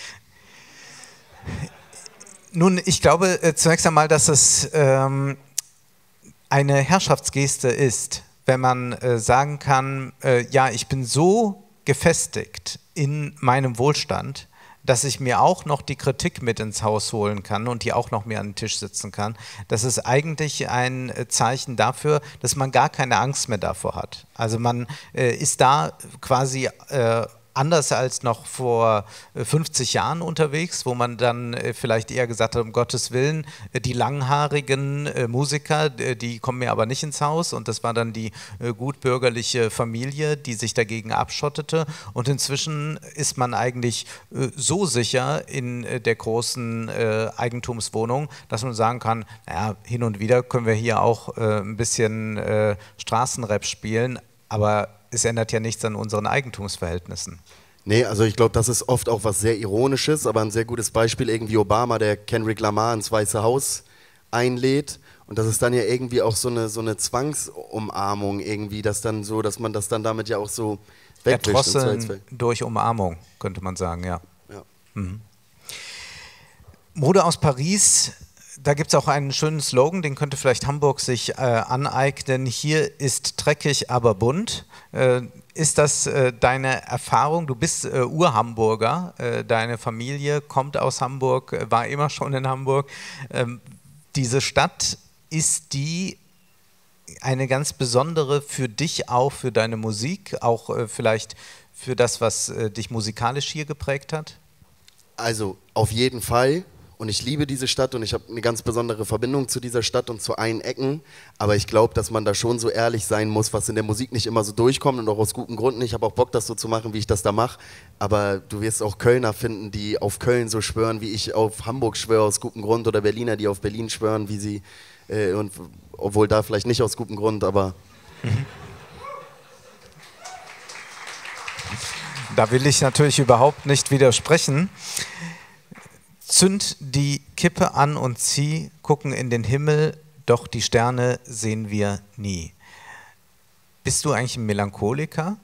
Nun, ich glaube äh, zunächst einmal, dass es ähm, eine Herrschaftsgeste ist, wenn man äh, sagen kann, äh, ja, ich bin so gefestigt in meinem Wohlstand, dass ich mir auch noch die Kritik mit ins Haus holen kann und die auch noch mir an den Tisch sitzen kann. Das ist eigentlich ein Zeichen dafür, dass man gar keine Angst mehr davor hat. Also man äh, ist da quasi äh, anders als noch vor fünfzig Jahren unterwegs, wo man dann äh, vielleicht eher gesagt hat, um Gottes Willen, äh, die langhaarigen äh, Musiker, äh, die kommen mir aber nicht ins Haus, und das war dann die äh, gutbürgerliche Familie, die sich dagegen abschottete, und inzwischen ist man eigentlich äh, so sicher in äh, der großen äh, Eigentumswohnung, dass man sagen kann, naja, hin und wieder können wir hier auch äh, ein bisschen äh, Straßenrap spielen, aber es ändert ja nichts an unseren Eigentumsverhältnissen. Nee, also ich glaube, das ist oft auch was sehr Ironisches, aber ein sehr gutes Beispiel irgendwie Obama, der Kendrick Lamar ins Weiße Haus einlädt, und das ist dann ja irgendwie auch so eine, so eine Zwangsumarmung irgendwie, dass dann so, dass man das dann damit ja auch so wegwischt. Erdrosseln durch Umarmung, könnte man sagen, ja. ja. Mhm. Mode aus Paris. Da gibt es auch einen schönen Slogan, den könnte vielleicht Hamburg sich äh, aneignen. Hier ist dreckig, aber bunt. Äh, ist das äh, deine Erfahrung? Du bist äh, Ur-Hamburger, äh, deine Familie kommt aus Hamburg, äh, war immer schon in Hamburg. Ähm, diese Stadt, ist die eine ganz besondere für dich auch, für deine Musik, auch äh, vielleicht für das, was äh, dich musikalisch hier geprägt hat? Also auf jeden Fall. Und ich liebe diese Stadt und ich habe eine ganz besondere Verbindung zu dieser Stadt und zu allen Ecken. Aber ich glaube, dass man da schon so ehrlich sein muss, was in der Musik nicht immer so durchkommt und auch aus gutem Grund nicht. Ich habe auch Bock, das so zu machen, wie ich das da mache. Aber du wirst auch Kölner finden, die auf Köln so schwören, wie ich auf Hamburg schwöre, aus gutem Grund. Oder Berliner, die auf Berlin schwören, wie sie, äh, und, obwohl da vielleicht nicht aus gutem Grund, aber... Mhm. Da will ich natürlich überhaupt nicht widersprechen. Zünd die Kippe an und zieh, gucken in den Himmel, doch die Sterne sehen wir nie. Bist du eigentlich ein Melancholiker?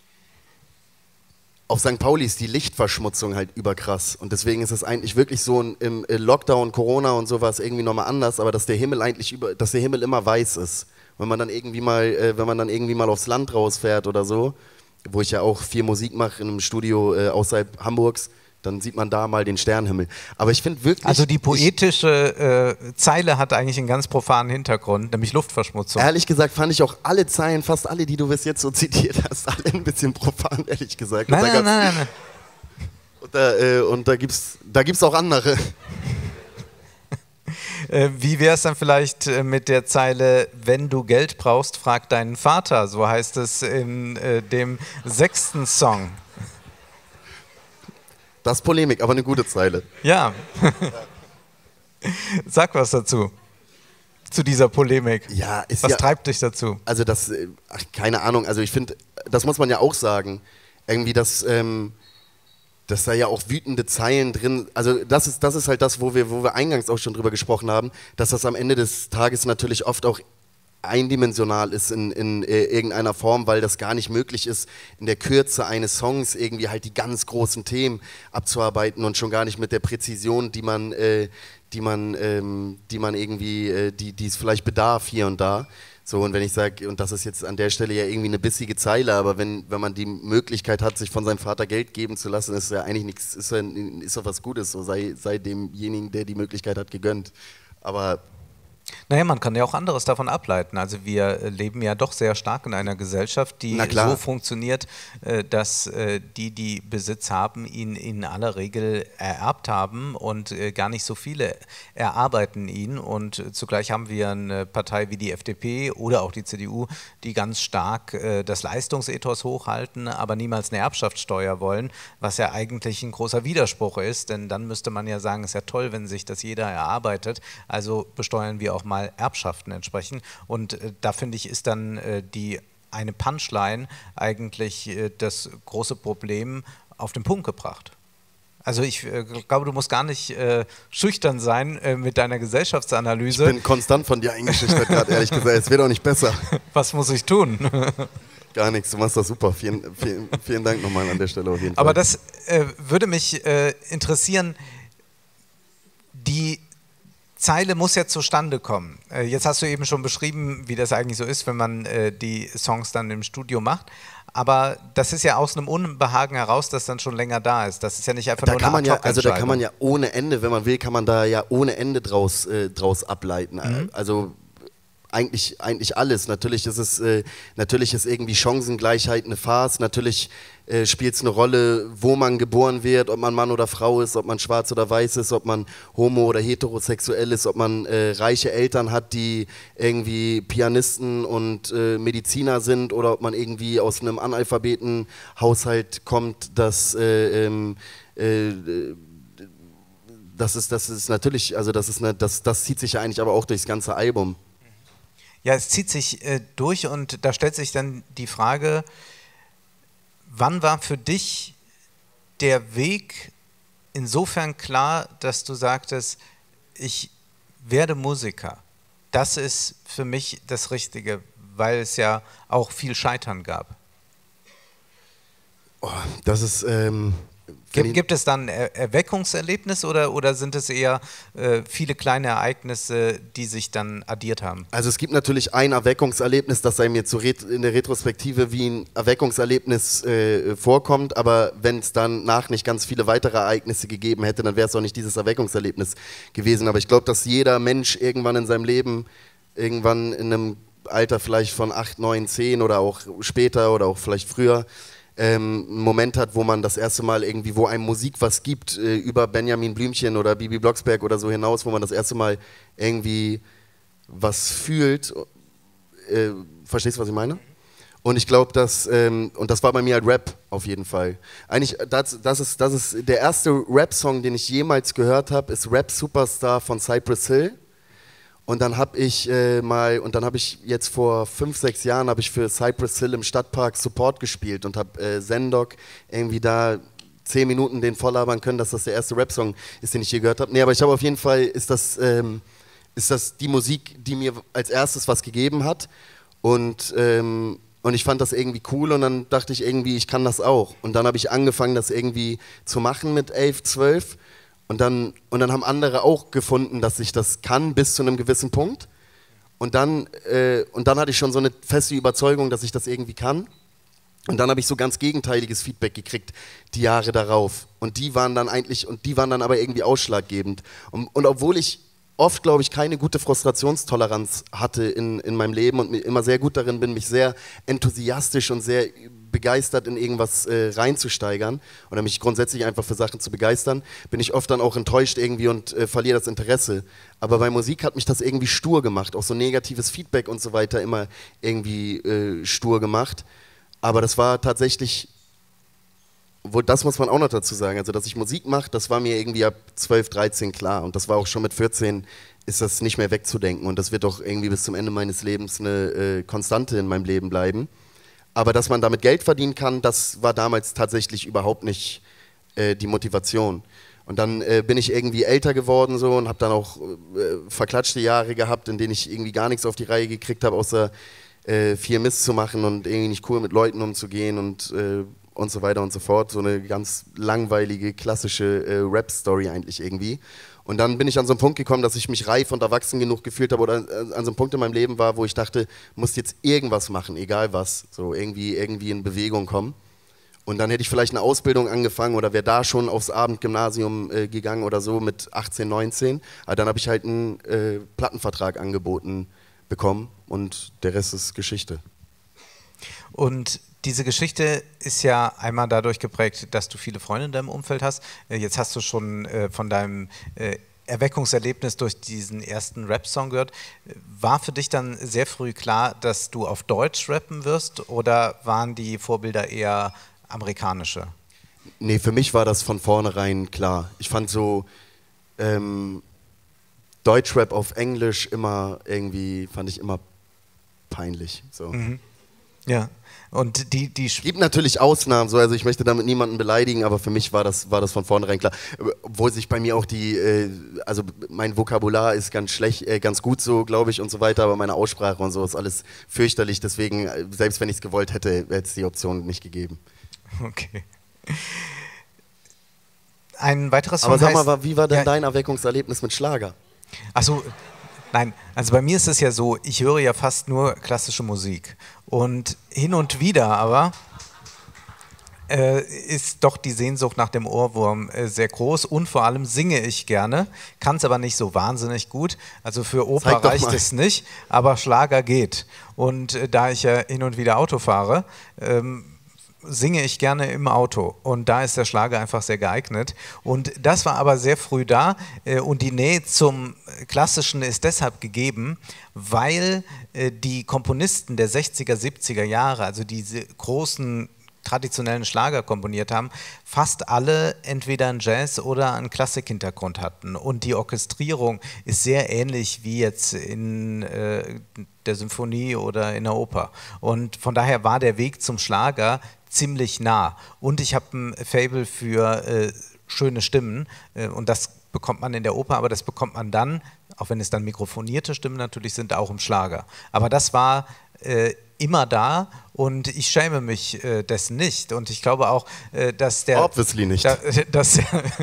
Auf Sankt Pauli ist die Lichtverschmutzung halt überkrass und deswegen ist es eigentlich wirklich so im Lockdown, Corona und sowas irgendwie nochmal anders, aber dass der Himmel eigentlich über, dass der Himmel immer weiß ist. Wenn man dann irgendwie mal, wenn man dann irgendwie mal aufs Land rausfährt oder so, wo ich ja auch viel Musik mache in einem Studio äh, außerhalb Hamburgs, dann sieht man da mal den Sternenhimmel. Aber ich finde wirklich... Also die poetische äh, Zeile hat eigentlich einen ganz profanen Hintergrund, nämlich Luftverschmutzung. Ehrlich gesagt fand ich auch alle Zeilen, fast alle, die du bis jetzt so zitiert hast, alle ein bisschen profan, ehrlich gesagt. Nein, nein, nein, nein, nein. Und da, äh, und da gibt es da gibt's auch andere. äh, wie wäre es dann vielleicht äh, mit der Zeile, wenn du Geld brauchst, frag deinen Vater? So heißt es in äh, dem sechsten Song. Das ist Polemik, aber eine gute Zeile. Ja. Sag was dazu. Zu dieser Polemik. Ja, ist was ja, treibt dich dazu? Also das, ach, keine Ahnung, also ich finde, das muss man ja auch sagen, irgendwie, dass, ähm, dass da ja auch wütende Zeilen drin, also das ist, das ist halt das, wo wir, wo wir eingangs auch schon drüber gesprochen haben, dass das am Ende des Tages natürlich oft auch eindimensional ist in, in äh, irgendeiner Form, weil das gar nicht möglich ist, in der Kürze eines Songs irgendwie halt die ganz großen Themen abzuarbeiten und schon gar nicht mit der Präzision, die man, äh, die man, ähm, die man irgendwie, äh, die, die es vielleicht bedarf hier und da. So, und wenn ich sage, und das ist jetzt an der Stelle ja irgendwie eine bissige Zeile, aber wenn, wenn man die Möglichkeit hat, sich von seinem Vater Geld geben zu lassen, ist ja eigentlich nichts, ist ja, ist ja was Gutes, so sei, sei demjenigen, der die Möglichkeit hat, gegönnt. Aber naja, man kann ja auch anderes davon ableiten. Also wir leben ja doch sehr stark in einer Gesellschaft, die so funktioniert, dass die, die Besitz haben, ihn in aller Regel ererbt haben und gar nicht so viele erarbeiten ihn. Und zugleich haben wir eine Partei wie die F D P oder auch die C D U, die ganz stark das Leistungsethos hochhalten, aber niemals eine Erbschaftssteuer wollen, was ja eigentlich ein großer Widerspruch ist, denn dann müsste man ja sagen, es ist ja toll, wenn sich das jeder erarbeitet, also besteuern wir auch mal Erbschaften entsprechend. Und äh, da finde ich, ist dann äh, die eine Punchline eigentlich äh, das große Problem auf den Punkt gebracht. Also ich äh, glaube, du musst gar nicht äh, schüchtern sein äh, mit deiner Gesellschaftsanalyse. Ich bin konstant von dir eingeschüchtert gerade, ehrlich gesagt. Es wird auch nicht besser. Was muss ich tun? Gar nichts, du machst das super. Vielen, vielen, vielen Dank nochmal an der Stelle auf jeden Fall. Aber das äh, würde mich äh, interessieren, die Zeile muss ja zustande kommen. Äh, jetzt hast du eben schon beschrieben, wie das eigentlich so ist, wenn man äh, die Songs dann im Studio macht. Aber das ist ja aus einem Unbehagen heraus, das dann schon länger da ist. Das ist ja nicht einfach da nur kann eine man ja, Also da kann man ja ohne Ende, wenn man will, kann man da ja ohne Ende draus, äh, draus ableiten. Mhm. Also eigentlich, eigentlich alles. Natürlich ist es, äh, natürlich ist irgendwie Chancengleichheit eine Farce, natürlich äh, spielt es eine Rolle, wo man geboren wird, ob man Mann oder Frau ist, ob man schwarz oder weiß ist, ob man homo oder heterosexuell ist, ob man äh, reiche Eltern hat, die irgendwie Pianisten und äh, Mediziner sind oder ob man irgendwie aus einem Analphabetenhaushalt kommt, das äh, ähm, äh, das ist, das ist natürlich, also das ist eine, das, das zieht sich ja eigentlich aber auch durchs ganze Album. Ja, es zieht sich äh, durch und da stellt sich dann die Frage, wann war für dich der Weg insofern klar, dass du sagtest, ich werde Musiker. Das ist für mich das Richtige, weil es ja auch viel Scheitern gab. Oh, das ist... Ähm Gibt, gibt es dann er Erweckungserlebnisse oder, oder sind es eher äh, viele kleine Ereignisse, die sich dann addiert haben? Also es gibt natürlich ein Erweckungserlebnis, das einem jetzt so in der Retrospektive wie ein Erweckungserlebnis äh, vorkommt, aber wenn es dann nach nicht ganz viele weitere Ereignisse gegeben hätte, dann wäre es auch nicht dieses Erweckungserlebnis gewesen. Aber ich glaube, dass jeder Mensch irgendwann in seinem Leben, irgendwann in einem Alter vielleicht von acht, neun, zehn oder auch später oder auch vielleicht früher, Ähm, einen Moment hat, wo man das erste Mal irgendwie, wo einem Musik was gibt, äh, über Benjamin Blümchen oder Bibi Blocksberg oder so hinaus, wo man das erste Mal irgendwie was fühlt. Äh, verstehst du, was ich meine? Und ich glaube, dass, ähm, und das war bei mir halt Rap auf jeden Fall. Eigentlich, das, das, ist, das ist der erste Rap-Song, den ich jemals gehört habe, ist Rap Superstar von Cypress Hill. Und dann habe ich äh, mal, und dann habe ich jetzt vor fünf, sechs Jahren habe ich für Cypress Hill im Stadtpark Support gespielt und habe äh, Zendok irgendwie da zehn Minuten den volllabern können, dass das der erste Rap-Song ist, den ich je gehört habe. Nee, aber ich habe auf jeden Fall, ist das, ähm, ist das die Musik, die mir als erstes was gegeben hat. Und, ähm, und ich fand das irgendwie cool und dann dachte ich irgendwie, ich kann das auch. Und dann habe ich angefangen, das irgendwie zu machen mit elf, zwölf. Und dann, und dann haben andere auch gefunden, dass ich das kann bis zu einem gewissen Punkt. Und dann, äh, und dann hatte ich schon so eine feste Überzeugung, dass ich das irgendwie kann. Und dann habe ich so ganz gegenteiliges Feedback gekriegt, die Jahre darauf. Und die waren dann eigentlich, und die waren dann aber irgendwie ausschlaggebend. Und, und obwohl ich oft, glaube ich, keine gute Frustrationstoleranz hatte in, in meinem Leben und immer sehr gut darin bin, mich sehr enthusiastisch und sehr begeistert in irgendwas äh, reinzusteigern oder mich grundsätzlich einfach für Sachen zu begeistern, bin ich oft dann auch enttäuscht irgendwie und äh, verliere das Interesse. Aber bei Musik hat mich das irgendwie stur gemacht, auch so negatives Feedback und so weiter immer irgendwie äh, stur gemacht. Aber das war tatsächlich, wo, das muss man auch noch dazu sagen, also dass ich Musik mache, das war mir irgendwie ab zwölf, dreizehn klar und das war auch schon mit vierzehn, ist das nicht mehr wegzudenken und das wird auch irgendwie bis zum Ende meines Lebens eine äh, Konstante in meinem Leben bleiben. Aber dass man damit Geld verdienen kann, das war damals tatsächlich überhaupt nicht äh, die Motivation. Und dann äh, bin ich irgendwie älter geworden so und habe dann auch äh, verklatschte Jahre gehabt, in denen ich irgendwie gar nichts auf die Reihe gekriegt habe, außer äh, viel Mist zu machen und irgendwie nicht cool mit Leuten umzugehen und, äh, und so weiter und so fort. So eine ganz langweilige, klassische äh, Rap-Story eigentlich irgendwie. Und dann bin ich an so einen Punkt gekommen, dass ich mich reif und erwachsen genug gefühlt habe oder an so einem Punkt in meinem Leben war, wo ich dachte, musst jetzt irgendwas machen, egal was, so irgendwie, irgendwie in Bewegung kommen. Und dann hätte ich vielleicht eine Ausbildung angefangen oder wäre da schon aufs Abendgymnasium äh, gegangen oder so mit achtzehn, neunzehn. Aber dann habe ich halt einen äh, Plattenvertrag angeboten bekommen und der Rest ist Geschichte. Und diese Geschichte ist ja einmal dadurch geprägt, dass du viele Freunde in deinem Umfeld hast. Jetzt hast du schon äh, von deinem äh, Erweckungserlebnis durch diesen ersten Rap-Song gehört. War für dich dann sehr früh klar, dass du auf Deutsch rappen wirst oder waren die Vorbilder eher amerikanische? Nee, für mich war das von vornherein klar. Ich fand so ähm, Deutschrap auf Englisch immer irgendwie, fand ich immer peinlich. So. Mhm. Ja. Und die, die gibt natürlich Ausnahmen, so, also ich möchte damit niemanden beleidigen, aber für mich war das, war das von vornherein klar. Obwohl sich bei mir auch die, äh, also mein Vokabular ist ganz schlecht, äh, ganz gut so, glaube ich, und so weiter, aber meine Aussprache und so ist alles fürchterlich, deswegen, selbst wenn ich es gewollt hätte, hätte es die Option nicht gegeben. Okay. Ein weiteres Song Aber sag heißt, mal, wie war denn ja, dein Erweckungserlebnis mit Schlager? Achso, nein, also bei mir ist es ja so, ich höre ja fast nur klassische Musik und hin und wieder aber äh, ist doch die Sehnsucht nach dem Ohrwurm äh, sehr groß und vor allem singe ich gerne, kann es aber nicht so wahnsinnig gut. Also für Oper reicht es nicht, aber Schlager geht. Und äh, da ich ja hin und wieder Auto fahre, ähm, singe ich gerne im Auto und da ist der Schlager einfach sehr geeignet und das war aber sehr früh da äh, und die Nähe zum Klassischen ist deshalb gegeben, weil äh, die Komponisten der sechziger, siebziger Jahre, also diese großen traditionellen Schlager komponiert haben, fast alle entweder einen Jazz- oder einen Klassikhintergrund hatten und die Orchestrierung ist sehr ähnlich wie jetzt in äh, der Symphonie oder in der Oper und von daher war der Weg zum Schlager ziemlich nah. Und ich habe ein Faible für äh, schöne Stimmen äh, und das bekommt man in der Oper, aber das bekommt man dann, auch wenn es dann mikrofonierte Stimmen natürlich sind, auch im Schlager. Aber das war äh, immer da und ich schäme mich äh, dessen nicht und ich glaube auch, äh, dass, der, Obviously nicht. Da, dass,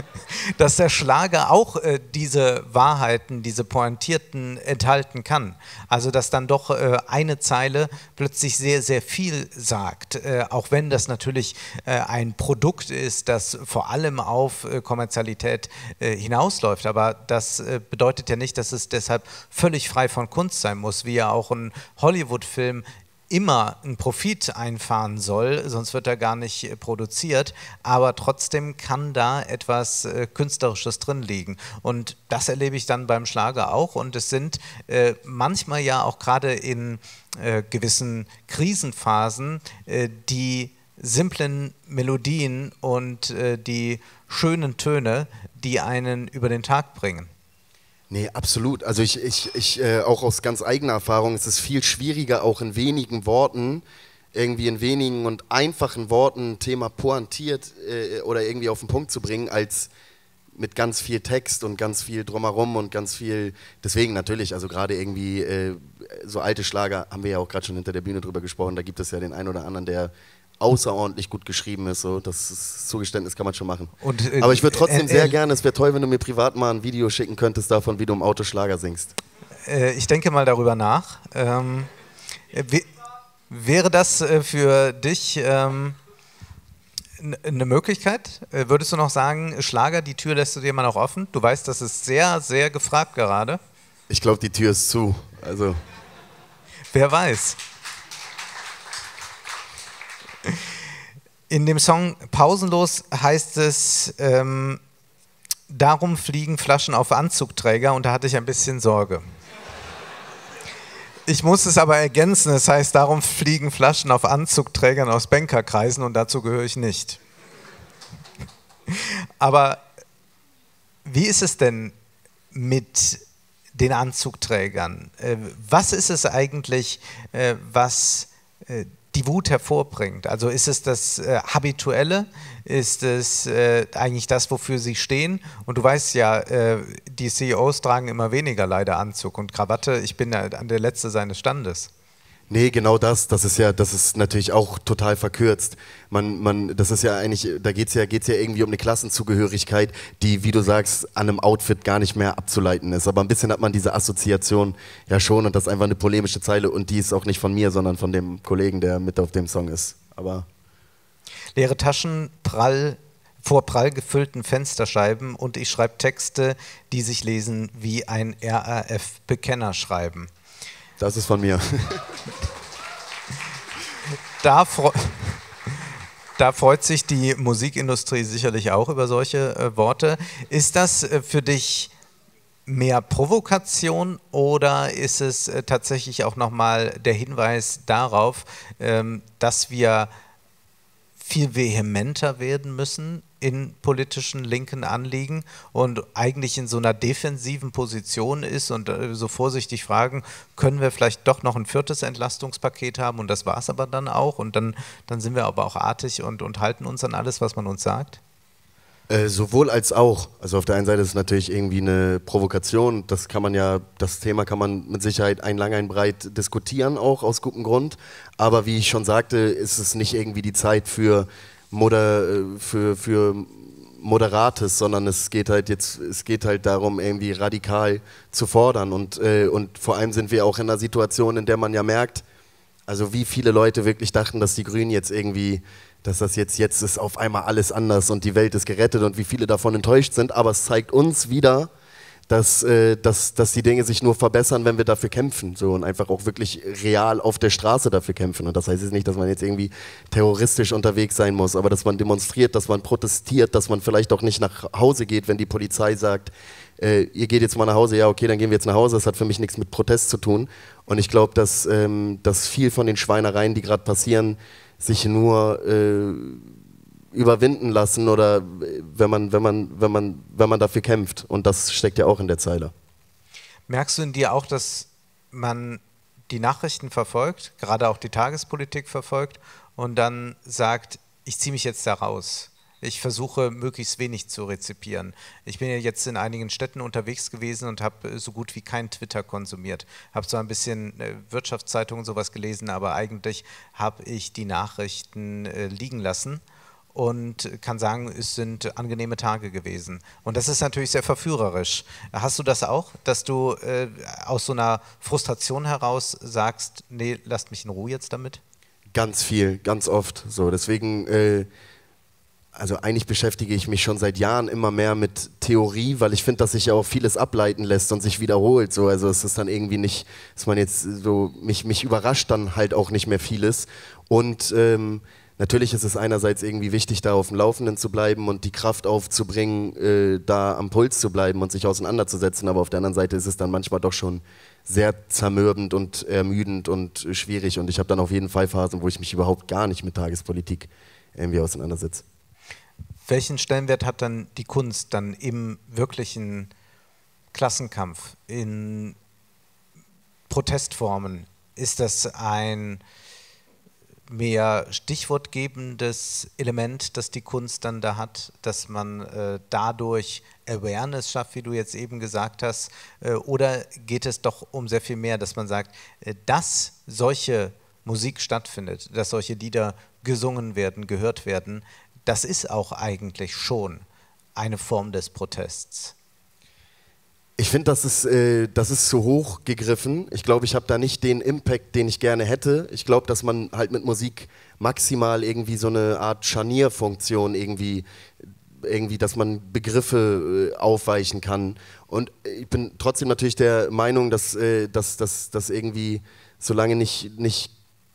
dass der Schlager auch äh, diese Wahrheiten, diese Pointierten enthalten kann. Also dass dann doch äh, eine Zeile plötzlich sehr, sehr viel sagt, äh, auch wenn das natürlich äh, ein Produkt ist, das vor allem auf äh, Kommerzialität äh, hinausläuft, aber das äh, bedeutet ja nicht, dass es deshalb völlig frei von Kunst sein muss, wie ja auch ein Hollywood-Film immer einen Profit einfahren soll, sonst wird er gar nicht äh, produziert, aber trotzdem kann da etwas äh, Künstlerisches drin liegen und das erlebe ich dann beim Schlager auch und es sind äh, manchmal ja auch gerade in äh, gewissen Krisenphasen äh, die simplen Melodien und äh, die schönen Töne, die einen über den Tag bringen. Nee, absolut. Also ich, ich, ich äh, auch aus ganz eigener Erfahrung, es ist viel schwieriger, auch in wenigen Worten, irgendwie in wenigen und einfachen Worten ein Thema pointiert äh, oder irgendwie auf den Punkt zu bringen, als mit ganz viel Text und ganz viel drumherum und ganz viel, deswegen natürlich, also gerade irgendwie äh, so alte Schlager, haben wir ja auch gerade schon hinter der Bühne drüber gesprochen, da gibt es ja den einen oder anderen, der außerordentlich gut geschrieben ist, so, das ist, Zugeständnis kann man schon machen. Und, äh, Aber ich würde trotzdem äh, sehr äh, gerne, es wäre toll, wenn du mir privat mal ein Video schicken könntest davon, wie du im Auto Schlager singst. Äh, ich denke mal darüber nach. Ähm, wie, wäre das äh, für dich ähm, eine Möglichkeit? Äh, würdest du noch sagen, Schlager, die Tür lässt du dir mal noch offen? Du weißt, das ist sehr, sehr gefragt gerade. Ich glaube, die Tür ist zu. Also. Wer weiß. In dem Song Pausenlos heißt es, ähm, darum fliegen Flaschen auf Anzugträger und da hatte ich ein bisschen Sorge. Ich muss es aber ergänzen, es heißt, darum fliegen Flaschen auf Anzugträgern aus Bankerkreisen und dazu gehöre ich nicht. Aber wie ist es denn mit den Anzugträgern? Äh, was ist es eigentlich, äh, was äh, die Wut hervorbringt? Also ist es das äh, Habituelle? Ist es äh, eigentlich das, wofür sie stehen? Und du weißt ja, äh, die C E Os tragen immer weniger leider Anzug und Krawatte. Ich bin ja an der Letzte seines Standes. Nee, genau das. Das ist ja, das ist natürlich auch total verkürzt. Man, man, das ist ja eigentlich, da geht's ja, geht's ja irgendwie um eine Klassenzugehörigkeit, die, wie du sagst, an einem Outfit gar nicht mehr abzuleiten ist. Aber ein bisschen hat man diese Assoziation ja schon und das ist einfach eine polemische Zeile und die ist auch nicht von mir, sondern von dem Kollegen, der mit auf dem Song ist. Aber leere Taschen, prall vor prall gefüllten Fensterscheiben und ich schreibe Texte, die sich lesen wie ein R A F-Bekenner schreiben. Das ist von mir. Da, freu da freut sich die Musikindustrie sicherlich auch über solche äh, Worte. Ist das äh, für dich mehr Provokation oder ist es äh, tatsächlich auch nochmal der Hinweis darauf, ähm, dass wir viel vehementer werden müssen in politischen linken Anliegen und eigentlich in so einer defensiven Position ist und äh, so vorsichtig fragen, können wir vielleicht doch noch ein viertes Entlastungspaket haben und das war es aber dann auch und dann, dann sind wir aber auch artig und, und halten uns an alles, was man uns sagt? Äh, sowohl als auch. Also auf der einen Seite ist es natürlich irgendwie eine Provokation, das kann man ja, das Thema kann man mit Sicherheit ein lang, ein breit diskutieren, auch aus gutem Grund, aber wie ich schon sagte, ist es nicht irgendwie die Zeit für, Moder, für, für Moderates, sondern es geht halt jetzt, es geht halt darum, irgendwie radikal zu fordern und, äh, und vor allem sind wir auch in einer Situation, in der man ja merkt, Also wie viele Leute wirklich dachten, dass die Grünen jetzt irgendwie, dass das jetzt, jetzt ist auf einmal alles anders und die Welt ist gerettet und wie viele davon enttäuscht sind. Aber es zeigt uns wieder, dass, äh, dass, dass die Dinge sich nur verbessern, wenn wir dafür kämpfen, so, und einfach auch wirklich real auf der Straße dafür kämpfen. Und das heißt jetzt nicht, dass man jetzt irgendwie terroristisch unterwegs sein muss, aber dass man demonstriert, dass man protestiert, dass man vielleicht auch nicht nach Hause geht, wenn die Polizei sagt, äh, ihr geht jetzt mal nach Hause, ja okay, dann gehen wir jetzt nach Hause, das hat für mich nichts mit Protest zu tun. Und ich glaube, dass, ähm, dass viel von den Schweinereien, die gerade passieren, sich nur äh, überwinden lassen oder wenn man, wenn man, wenn man, wenn man dafür kämpft. Und das steckt ja auch in der Zeile. Merkst du in dir auch, dass man die Nachrichten verfolgt, gerade auch die Tagespolitik verfolgt und dann sagt, ich ziehe mich jetzt da raus? Ich versuche, möglichst wenig zu rezipieren. Ich bin ja jetzt in einigen Städten unterwegs gewesen und habe so gut wie kein Twitter konsumiert. Habe zwar ein bisschen äh, Wirtschaftszeitungen und sowas gelesen, aber eigentlich habe ich die Nachrichten äh, liegen lassen. Und kann sagen, es sind angenehme Tage gewesen. Und das ist natürlich sehr verführerisch. Hast du das auch, dass du äh, aus so einer Frustration heraus sagst, nee, lasst mich in Ruhe jetzt damit? Ganz viel, ganz oft. So, deswegen, äh, also eigentlich beschäftige ich mich schon seit Jahren immer mehr mit Theorie, weil ich finde, dass sich ja auch vieles ableiten lässt und sich wiederholt. So, also es ist dann irgendwie nicht, dass man jetzt so, mich, mich überrascht dann halt auch nicht mehr vieles. Und ähm, natürlich ist es einerseits irgendwie wichtig, da auf dem Laufenden zu bleiben und die Kraft aufzubringen, äh, da am Puls zu bleiben und sich auseinanderzusetzen, aber auf der anderen Seite ist es dann manchmal doch schon sehr zermürbend und ermüdend und äh, schwierig und ich habe dann auf jeden Fall Phasen, wo ich mich überhaupt gar nicht mit Tagespolitik irgendwie auseinandersetze. Welchen Stellenwert hat dann die Kunst dann im wirklichen Klassenkampf, in Protestformen? Ist das ein mehr stichwortgebendes Element, das die Kunst dann da hat, dass man äh, dadurch Awareness schafft, wie du jetzt eben gesagt hast, äh, oder geht es doch um sehr viel mehr, dass man sagt, äh, dass solche Musik stattfindet, dass solche Lieder gesungen werden, gehört werden, das ist auch eigentlich schon eine Form des Protests. Ich finde, das ist, äh, das ist zu hoch gegriffen. Ich glaube, ich habe da nicht den Impact, den ich gerne hätte. Ich glaube, dass man halt mit Musik maximal irgendwie so eine Art Scharnierfunktion irgendwie, irgendwie, dass man Begriffe äh, aufweichen kann. Und ich bin trotzdem natürlich der Meinung, dass, äh, dass, dass, dass irgendwie, solange nicht, nicht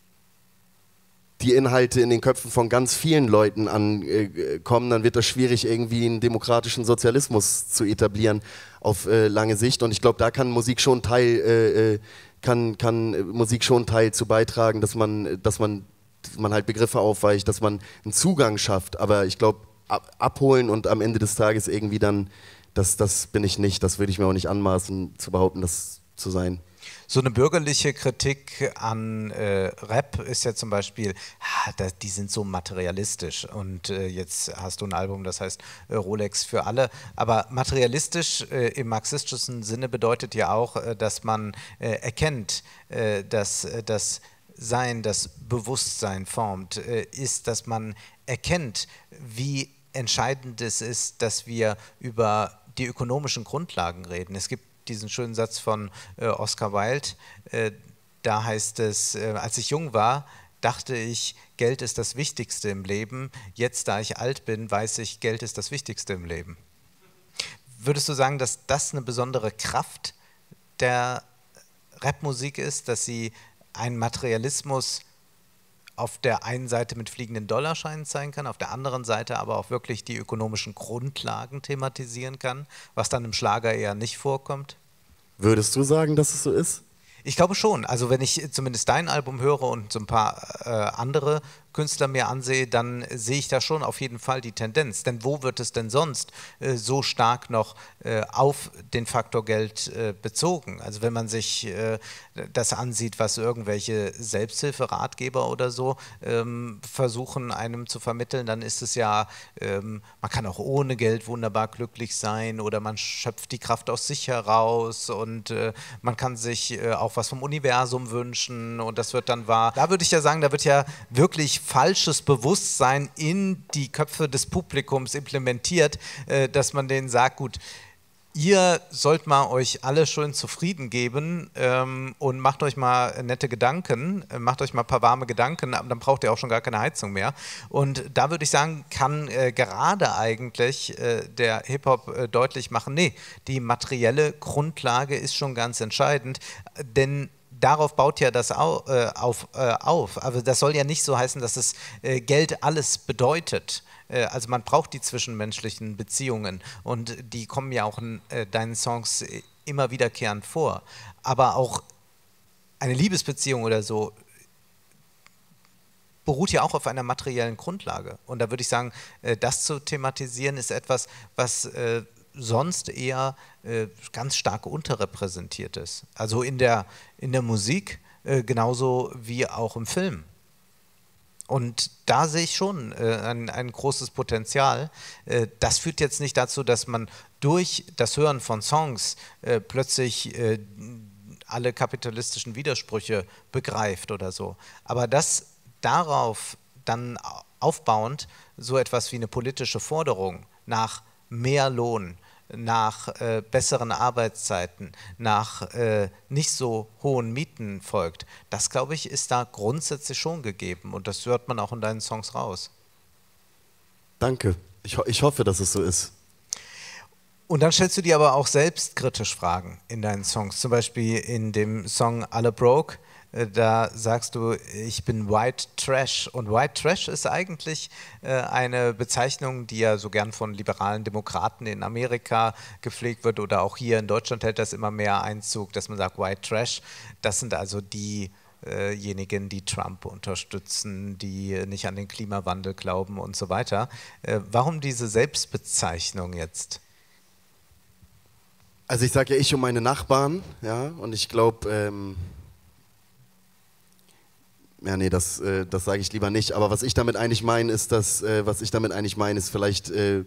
die Inhalte in den Köpfen von ganz vielen Leuten ankommen, dann wird das schwierig, irgendwie einen demokratischen Sozialismus zu etablieren auf äh, lange Sicht. Und ich glaube, da kann Musik schon Teil, äh, kann, kann Musik schon Teil zu beitragen, dass man, dass man, dass man halt Begriffe aufweicht, dass man einen Zugang schafft. Aber ich glaube, ab, abholen und am Ende des Tages irgendwie dann, das, das bin ich nicht. Das würde ich mir auch nicht anmaßen zu behaupten, das zu sein. So eine bürgerliche Kritik an äh, Rap ist ja zum Beispiel, ah, da, die sind so materialistisch und äh, jetzt hast du ein Album, das heißt äh, Rolex für alle, aber materialistisch äh, im marxistischen Sinne bedeutet ja auch, äh, dass man äh, erkennt, äh, dass äh, das Sein, das Bewusstsein formt, äh, ist, dass man erkennt, wie entscheidend es ist, dass wir über die ökonomischen Grundlagen reden. Es gibt diesen schönen Satz von äh, Oscar Wilde, äh, da heißt es, äh, als ich jung war, dachte ich, Geld ist das Wichtigste im Leben, jetzt da ich alt bin, weiß ich, Geld ist das Wichtigste im Leben. Würdest du sagen, dass das eine besondere Kraft der Rapmusik ist, dass sie einen Materialismus auf der einen Seite mit fliegenden Dollarscheinen zeigen kann, auf der anderen Seite aber auch wirklich die ökonomischen Grundlagen thematisieren kann, was dann im Schlager eher nicht vorkommt? Würdest du sagen, dass es so ist? Ich glaube schon. Also wenn ich zumindest dein Album höre und so ein paar äh, andere Künstler mir ansehe, dann sehe ich da schon auf jeden Fall die Tendenz. Denn wo wird es denn sonst äh, so stark noch äh, auf den Faktor Geld äh, bezogen? Also wenn man sich äh, das ansieht, was irgendwelche Selbsthilferatgeber oder so ähm, versuchen einem zu vermitteln, dann ist es ja, ähm, man kann auch ohne Geld wunderbar glücklich sein oder man schöpft die Kraft aus sich heraus und äh, man kann sich äh, auch was vom Universum wünschen und das wird dann wahr. Da würde ich ja sagen, da wird ja wirklich falsches Bewusstsein in die Köpfe des Publikums implementiert, äh, dass man denen sagt, gut, Ihr sollt mal euch alle schön zufrieden geben ähm, und macht euch mal nette Gedanken, äh, macht euch mal ein paar warme Gedanken, aber dann braucht ihr auch schon gar keine Heizung mehr. Und da würde ich sagen, kann äh, gerade eigentlich äh, der Hip-Hop äh, deutlich machen, nee, die materielle Grundlage ist schon ganz entscheidend, denn darauf baut ja das au, äh, auf, äh, auf. Aber das soll ja nicht so heißen, dass es äh, Geld alles bedeutet. Äh, also man braucht die zwischenmenschlichen Beziehungen und die kommen ja auch in äh, deinen Songs äh, immer wiederkehrend vor. Aber auch eine Liebesbeziehung oder so beruht ja auch auf einer materiellen Grundlage. Und da würde ich sagen, äh, das zu thematisieren ist etwas, was äh, sonst eher äh, ganz stark unterrepräsentiert ist. Also in der, in der Musik äh, genauso wie auch im Film. Und da sehe ich schon äh, ein, ein großes Potenzial. Äh, das führt jetzt nicht dazu, dass man durch das Hören von Songs äh, plötzlich äh, alle kapitalistischen Widersprüche begreift oder so. Aber das darauf dann aufbauend so etwas wie eine politische Forderung nach mehr Lohn, nach äh, besseren Arbeitszeiten, nach äh, nicht so hohen Mieten folgt, das, glaube ich, ist da grundsätzlich schon gegeben und das hört man auch in deinen Songs raus. Danke. Ich, ho ich hoffe, dass es so ist. Und dann stellst du dir aber auch selbstkritisch Fragen in deinen Songs, zum Beispiel in dem Song Alle Broke. Da sagst du, ich bin White Trash. Und White Trash ist eigentlich äh, eine Bezeichnung, die ja so gern von liberalen Demokraten in Amerika gepflegt wird oder auch hier in Deutschland hält das immer mehr Einzug, dass man sagt White Trash. Das sind also diejenigen, die Trump unterstützen, die nicht an den Klimawandel glauben und so weiter. Äh, warum diese Selbstbezeichnung jetzt? Also ich sage ja ich und meine Nachbarn, ja, und ich glaube... Ähm Ja, nee, das, äh, das sage ich lieber nicht. Aber was ich damit eigentlich meine, ist, dass, äh, was ich damit eigentlich meine, ist vielleicht äh,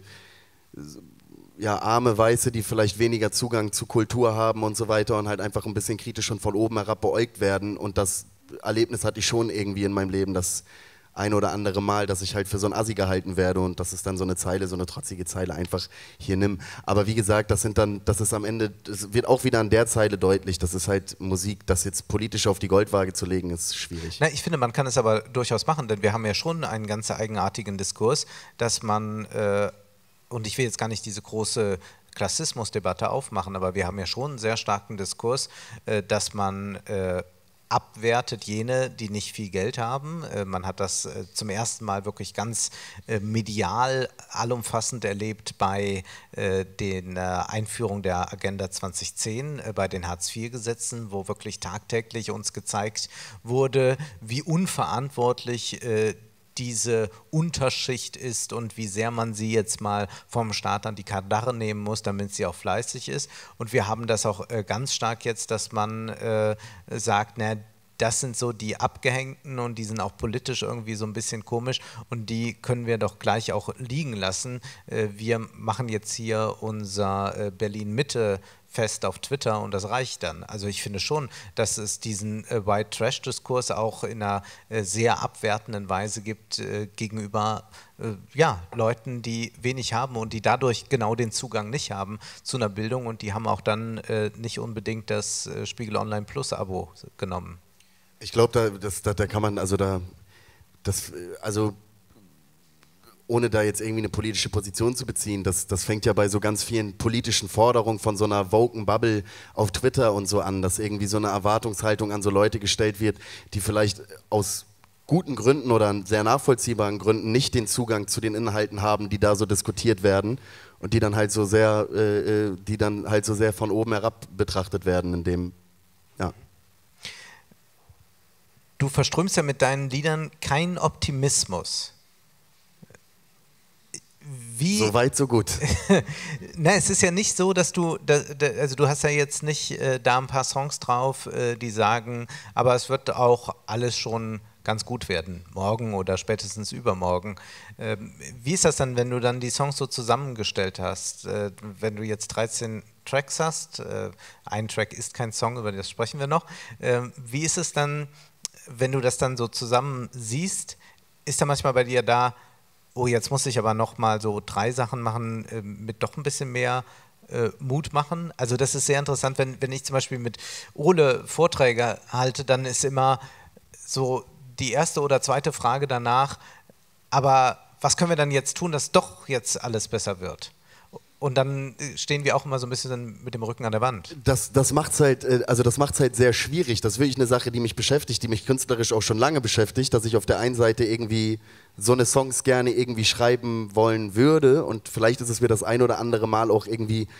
ja, arme Weiße, die vielleicht weniger Zugang zu Kultur haben und so weiter und halt einfach ein bisschen kritisch und von oben herab beäugt werden. Und das Erlebnis hatte ich schon irgendwie in meinem Leben, das ein oder andere Mal, dass ich halt für so ein Assi gehalten werde und das ist dann so eine Zeile, so eine trotzige Zeile einfach hier nimm. Aber wie gesagt, das sind dann, das ist am Ende, das wird auch wieder an der Zeile deutlich, das ist halt Musik, das jetzt politisch auf die Goldwaage zu legen, ist schwierig. Na, ich finde, man kann es aber durchaus machen, denn wir haben ja schon einen ganz eigenartigen Diskurs, dass man, äh, und ich will jetzt gar nicht diese große Klassismusdebatte aufmachen, aber wir haben ja schon einen sehr starken Diskurs, äh, dass man äh, abwertet jene, die nicht viel Geld haben. Äh, man hat das äh, zum ersten Mal wirklich ganz äh, medial allumfassend erlebt bei äh, den äh, Einführung der Agenda zwanzig zehn, äh, bei den Hartz vier Gesetzen, wo wirklich tagtäglich uns gezeigt wurde, wie unverantwortlich äh, diese Unterschicht ist und wie sehr man sie jetzt mal vom Staat an die Kandare nehmen muss, damit sie auch fleißig ist. Und wir haben das auch äh, ganz stark jetzt, dass man äh, sagt, na, das sind so die Abgehängten und die sind auch politisch irgendwie so ein bisschen komisch und die können wir doch gleich auch liegen lassen. Äh, wir machen jetzt hier unser äh, Berlin-Mitte fest auf Twitter und das reicht dann. Also ich finde schon, dass es diesen äh, White Trash-Diskurs auch in einer äh, sehr abwertenden Weise gibt äh, gegenüber äh, ja, Leuten, die wenig haben und die dadurch genau den Zugang nicht haben zu einer Bildung und die haben auch dann äh, nicht unbedingt das äh, Spiegel Online Plus Abo genommen. Ich glaube, da, das, da, da kann man, also da, das, also ohne da jetzt irgendwie eine politische Position zu beziehen, das, das fängt ja bei so ganz vielen politischen Forderungen von so einer woken Bubble auf Twitter und so an, dass irgendwie so eine Erwartungshaltung an so Leute gestellt wird, die vielleicht aus guten Gründen oder sehr nachvollziehbaren Gründen nicht den Zugang zu den Inhalten haben, die da so diskutiert werden und die dann halt so sehr, äh, die dann halt so sehr von oben herab betrachtet werden, in dem, ja. Du verströmst ja mit deinen Liedern keinen Optimismus. Wie, so weit, so gut. Nein, es ist ja nicht so, dass du, da, da, also du hast ja jetzt nicht äh, da ein paar Songs drauf, äh, die sagen, aber es wird auch alles schon ganz gut werden, morgen oder spätestens übermorgen. Ähm, wie ist das dann, wenn du dann die Songs so zusammengestellt hast? Äh, wenn du jetzt dreizehn Tracks hast, äh, ein Track ist kein Song, über das sprechen wir noch. Äh, wie ist es dann, wenn du das dann so zusammen siehst, ist da manchmal bei dir da, oh, jetzt muss ich aber noch mal so drei Sachen machen äh, mit doch ein bisschen mehr äh, Mut machen. Also das ist sehr interessant, wenn, wenn ich zum Beispiel mit Ole Vorträge halte, dann ist immer so die erste oder zweite Frage danach, aber was können wir dann jetzt tun, dass doch jetzt alles besser wird? Und dann stehen wir auch immer so ein bisschen mit dem Rücken an der Wand. Das, das macht es halt, also das macht's halt sehr schwierig. Das ist wirklich eine Sache, die mich beschäftigt, die mich künstlerisch auch schon lange beschäftigt, dass ich auf der einen Seite irgendwie so eine Songs gerne irgendwie schreiben wollen würde und vielleicht ist es mir das ein oder andere Mal auch irgendwie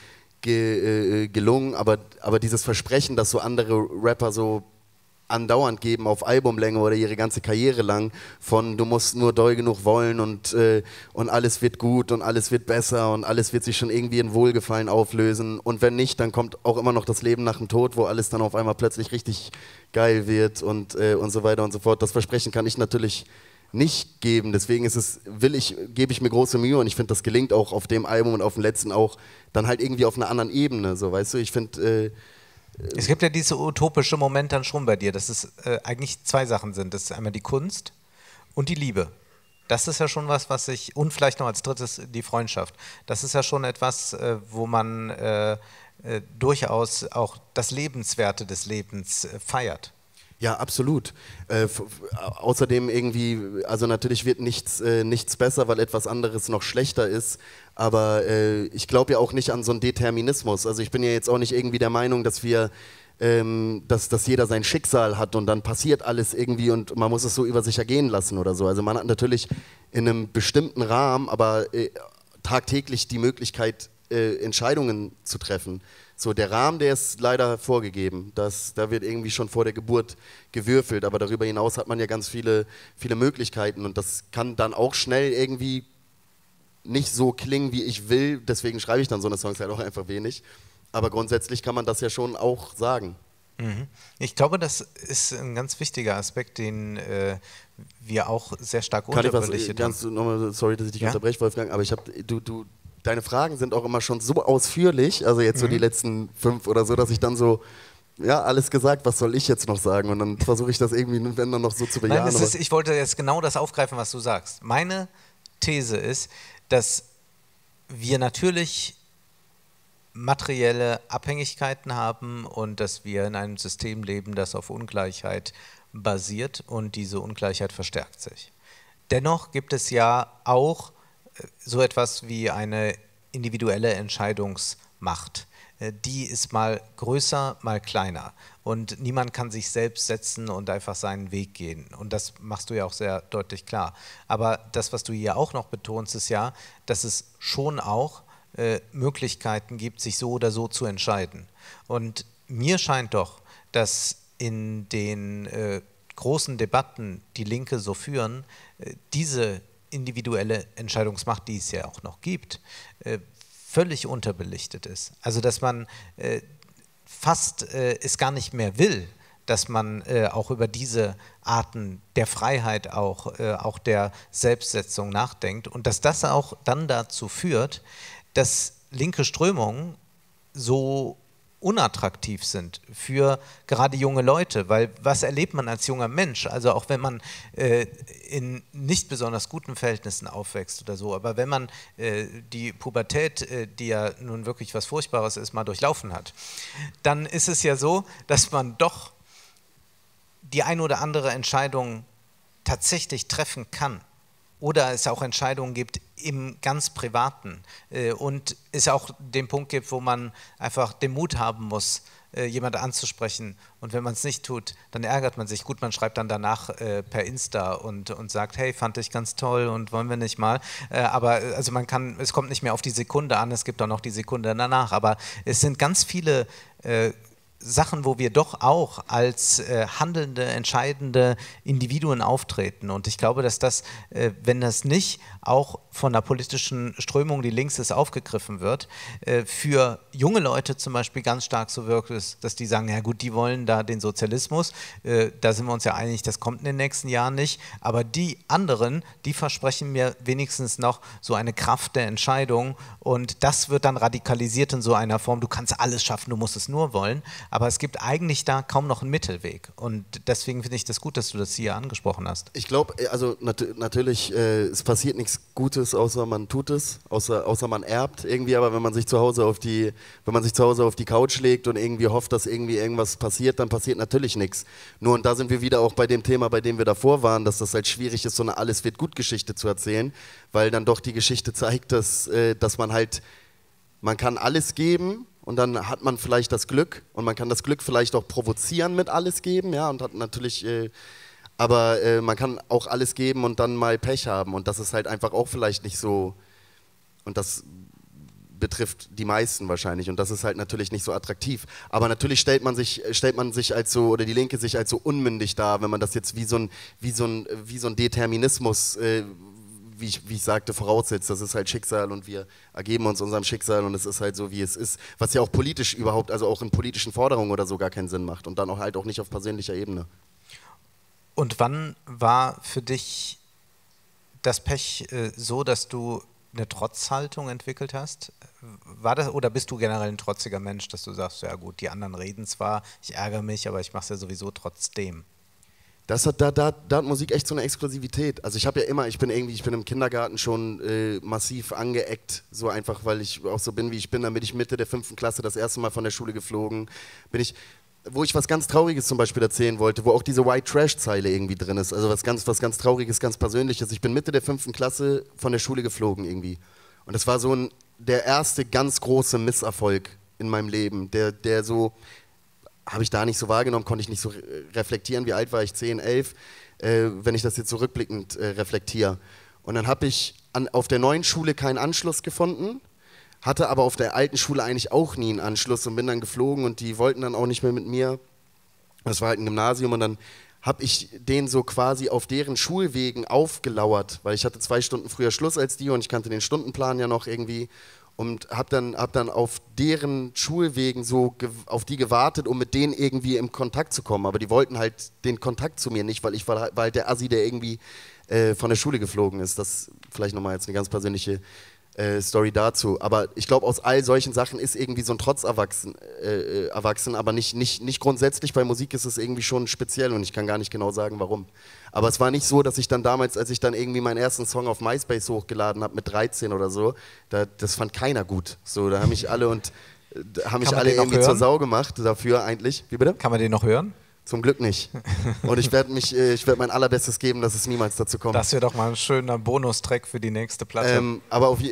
ge, äh, gelungen, aber, aber dieses Versprechen, dass so andere Rapper so andauernd geben auf Albumlänge oder ihre ganze Karriere lang von du musst nur doll genug wollen und, äh, und alles wird gut und alles wird besser und alles wird sich schon irgendwie in Wohlgefallen auflösen und wenn nicht, dann kommt auch immer noch das Leben nach dem Tod, wo alles dann auf einmal plötzlich richtig geil wird und, äh, und so weiter und so fort. Das Versprechen kann ich natürlich nicht geben, deswegen ist es, will ich, gebe ich mir große Mühe und ich finde, das gelingt auch auf dem Album und auf dem letzten auch dann halt irgendwie auf einer anderen Ebene, so, weißt du, ich finde äh, es gibt ja diese utopische Moment dann schon bei dir, dass es äh, eigentlich zwei Sachen sind. Das ist einmal die Kunst und die Liebe. Das ist ja schon was, was ich, und vielleicht noch als drittes die Freundschaft. Das ist ja schon etwas, äh, wo man äh, äh, durchaus auch das Lebenswerte des Lebens äh, feiert. Ja, absolut. Äh, außerdem irgendwie, also natürlich wird nichts, äh, nichts besser, weil etwas anderes noch schlechter ist, aber äh, ich glaube ja auch nicht an so einen Determinismus. Also ich bin ja jetzt auch nicht irgendwie der Meinung, dass wir, ähm, dass, dass jeder sein Schicksal hat und dann passiert alles irgendwie und man muss es so über sich ergehen lassen oder so. Also man hat natürlich in einem bestimmten Rahmen, aber äh, tagtäglich die Möglichkeit, äh, Entscheidungen zu treffen. So, der Rahmen, der ist leider vorgegeben. Das, da wird irgendwie schon vor der Geburt gewürfelt, aber darüber hinaus hat man ja ganz viele, viele Möglichkeiten und das kann dann auch schnell irgendwie nicht so klingen, wie ich will. Deswegen schreibe ich dann so eine Songs halt auch einfach wenig. Aber grundsätzlich kann man das ja schon auch sagen. Mhm. Ich glaube, das ist ein ganz wichtiger Aspekt, den äh, wir auch sehr stark unterbelichtet haben. Ganz, nochmal, sorry, dass ich dich ja? unterbreche, Wolfgang, aber ich habe, du, du, deine Fragen sind auch immer schon so ausführlich, also jetzt mhm. so die letzten fünf oder so, dass ich dann so, ja, alles gesagt, was soll ich jetzt noch sagen? Und dann versuche ich das irgendwie, wenn dann noch so zu bejahen. Nein, es ist, ich wollte jetzt genau das aufgreifen, was du sagst. Meine These ist, dass wir natürlich materielle Abhängigkeiten haben und dass wir in einem System leben, das auf Ungleichheit basiert und diese Ungleichheit verstärkt sich. Dennoch gibt es ja auch so etwas wie eine individuelle Entscheidungsmacht. Die ist mal größer, mal kleiner. Und niemand kann sich selbst setzen und einfach seinen Weg gehen. Und das machst du ja auch sehr deutlich klar. Aber das, was du hier auch noch betonst, ist ja, dass es schon auch äh, Möglichkeiten gibt, sich so oder so zu entscheiden. Und mir scheint doch, dass in den äh, großen Debatten, die Linke so führen, äh, diese individuelle Entscheidungsmacht, die es ja auch noch gibt, äh, völlig unterbelichtet ist. Also dass man äh, fast äh, es gar nicht mehr will, dass man äh, auch über diese Arten der Freiheit, auch, äh, auch der Selbstsetzung nachdenkt und dass das auch dann dazu führt, dass linke Strömungen so unattraktiv sind für gerade junge Leute, weil was erlebt man als junger Mensch, also auch wenn man äh, in nicht besonders guten Verhältnissen aufwächst oder so, aber wenn man äh, die Pubertät, äh, die ja nun wirklich was Furchtbares ist, mal durchlaufen hat, dann ist es ja so, dass man doch die ein oder andere Entscheidung tatsächlich treffen kann. Oder es auch Entscheidungen gibt im ganz Privaten äh, und es auch den Punkt gibt, wo man einfach den Mut haben muss, äh, jemand anzusprechen und wenn man es nicht tut, dann ärgert man sich. Gut, man schreibt dann danach äh, per Insta und, und sagt, hey, fand ich ganz toll und wollen wir nicht mal, äh, aber also man kann, es kommt nicht mehr auf die Sekunde an, es gibt auch noch die Sekunde danach, aber es sind ganz viele äh, Sachen, wo wir doch auch als äh, handelnde, entscheidende Individuen auftreten. Und ich glaube, dass das, äh, wenn das nicht auch von der politischen Strömung, die links ist, aufgegriffen wird, äh, für junge Leute zum Beispiel ganz stark so wirkt, ist, dass die sagen, ja gut, die wollen da den Sozialismus, äh, da sind wir uns ja einig, das kommt in den nächsten Jahren nicht, aber die anderen, die versprechen mir wenigstens noch so eine Kraft der Entscheidung und das wird dann radikalisiert in so einer Form, du kannst alles schaffen, du musst es nur wollen. Aber es gibt eigentlich da kaum noch einen Mittelweg. Und deswegen finde ich das gut, dass du das hier angesprochen hast. Ich glaube, also nat natürlich, äh, es passiert nichts nichts Gutes, außer man tut es, außer, außer man erbt irgendwie, aber wenn man sich zu Hause auf die, wenn man sich zu Hause auf die Couch legt und irgendwie hofft, dass irgendwie irgendwas passiert, dann passiert natürlich nichts. Nur und da sind wir wieder auch bei dem Thema, bei dem wir davor waren, dass das halt schwierig ist, so eine Alles-wird-gut-Geschichte zu erzählen, weil dann doch die Geschichte zeigt, dass, äh, dass man halt, man kann alles geben und dann hat man vielleicht das Glück und man kann das Glück vielleicht auch provozieren mit alles geben, ja, und hat natürlich... Äh, Aber äh, man kann auch alles geben und dann mal Pech haben. Und das ist halt einfach auch vielleicht nicht so. Und das betrifft die meisten wahrscheinlich. Und das ist halt natürlich nicht so attraktiv. Aber natürlich stellt man sich, stellt man sich als so, oder die Linke sich als so unmündig dar, wenn man das jetzt wie so ein, wie so ein, wie so ein Determinismus, äh, wie, ich, wie ich sagte, voraussetzt. Das ist halt Schicksal und wir ergeben uns unserem Schicksal und es ist halt so, wie es ist. Was ja auch politisch überhaupt, also auch in politischen Forderungen oder so gar keinen Sinn macht. Und dann auch halt auch nicht auf persönlicher Ebene. Und wann war für dich das Pech äh, so, dass du eine Trotzhaltung entwickelt hast? War das, oder bist du generell ein trotziger Mensch, dass du sagst, ja gut, die anderen reden zwar, ich ärgere mich, aber ich mache es ja sowieso trotzdem? Das hat, da, da, da hat Musik echt so eine Exklusivität. Also ich habe ja immer, ich bin irgendwie, ich bin im Kindergarten schon äh, massiv angeeckt, so einfach, weil ich auch so bin, wie ich bin. Dann bin ich Mitte der fünften Klasse das erste Mal von der Schule geflogen, bin ich... Wo ich was ganz Trauriges zum Beispiel erzählen wollte, wo auch diese White Trash-Zeile irgendwie drin ist, also was ganz, was ganz Trauriges, ganz Persönliches. Ich bin Mitte der fünften Klasse von der Schule geflogen irgendwie. Und das war so ein, der erste ganz große Misserfolg in meinem Leben, der, der so, habe ich da nicht so wahrgenommen, konnte ich nicht so reflektieren. Wie alt war ich? zehn, elf, äh, wenn ich das jetzt so rückblickend äh, reflektiere. Und dann habe ich an, auf der neuen Schule keinen Anschluss gefunden, hatte aber auf der alten Schule eigentlich auch nie einen Anschluss und bin dann geflogen und die wollten dann auch nicht mehr mit mir. Das war halt ein Gymnasium und dann habe ich denen so quasi auf deren Schulwegen aufgelauert, weil ich hatte zwei Stunden früher Schluss als die und ich kannte den Stundenplan ja noch irgendwie und habe dann, hab dann auf deren Schulwegen so auf die gewartet, um mit denen irgendwie in Kontakt zu kommen. Aber die wollten halt den Kontakt zu mir nicht, weil ich war, war halt der Assi, der irgendwie äh, von der Schule geflogen ist. Das vielleicht nochmal jetzt eine ganz persönliche Story dazu. Aber ich glaube, aus all solchen Sachen ist irgendwie so ein Trotz erwachsen, äh, erwachsen aber nicht, nicht, nicht grundsätzlich. Bei Musik ist es irgendwie schon speziell und ich kann gar nicht genau sagen, warum. Aber es war nicht so, dass ich dann damals, als ich dann irgendwie meinen ersten Song auf MySpace hochgeladen habe mit dreizehn oder so, da, das fand keiner gut. So, da haben mich alle und da haben mich alle irgendwie zur Sau gemacht dafür eigentlich. Wie bitte? Kann man den noch hören? Zum Glück nicht. Und ich werde mich, ich werde mein allerbestes geben, dass es niemals dazu kommt. Das wäre doch mal ein schöner Bonustrack für die nächste Platte. Ähm, aber auf je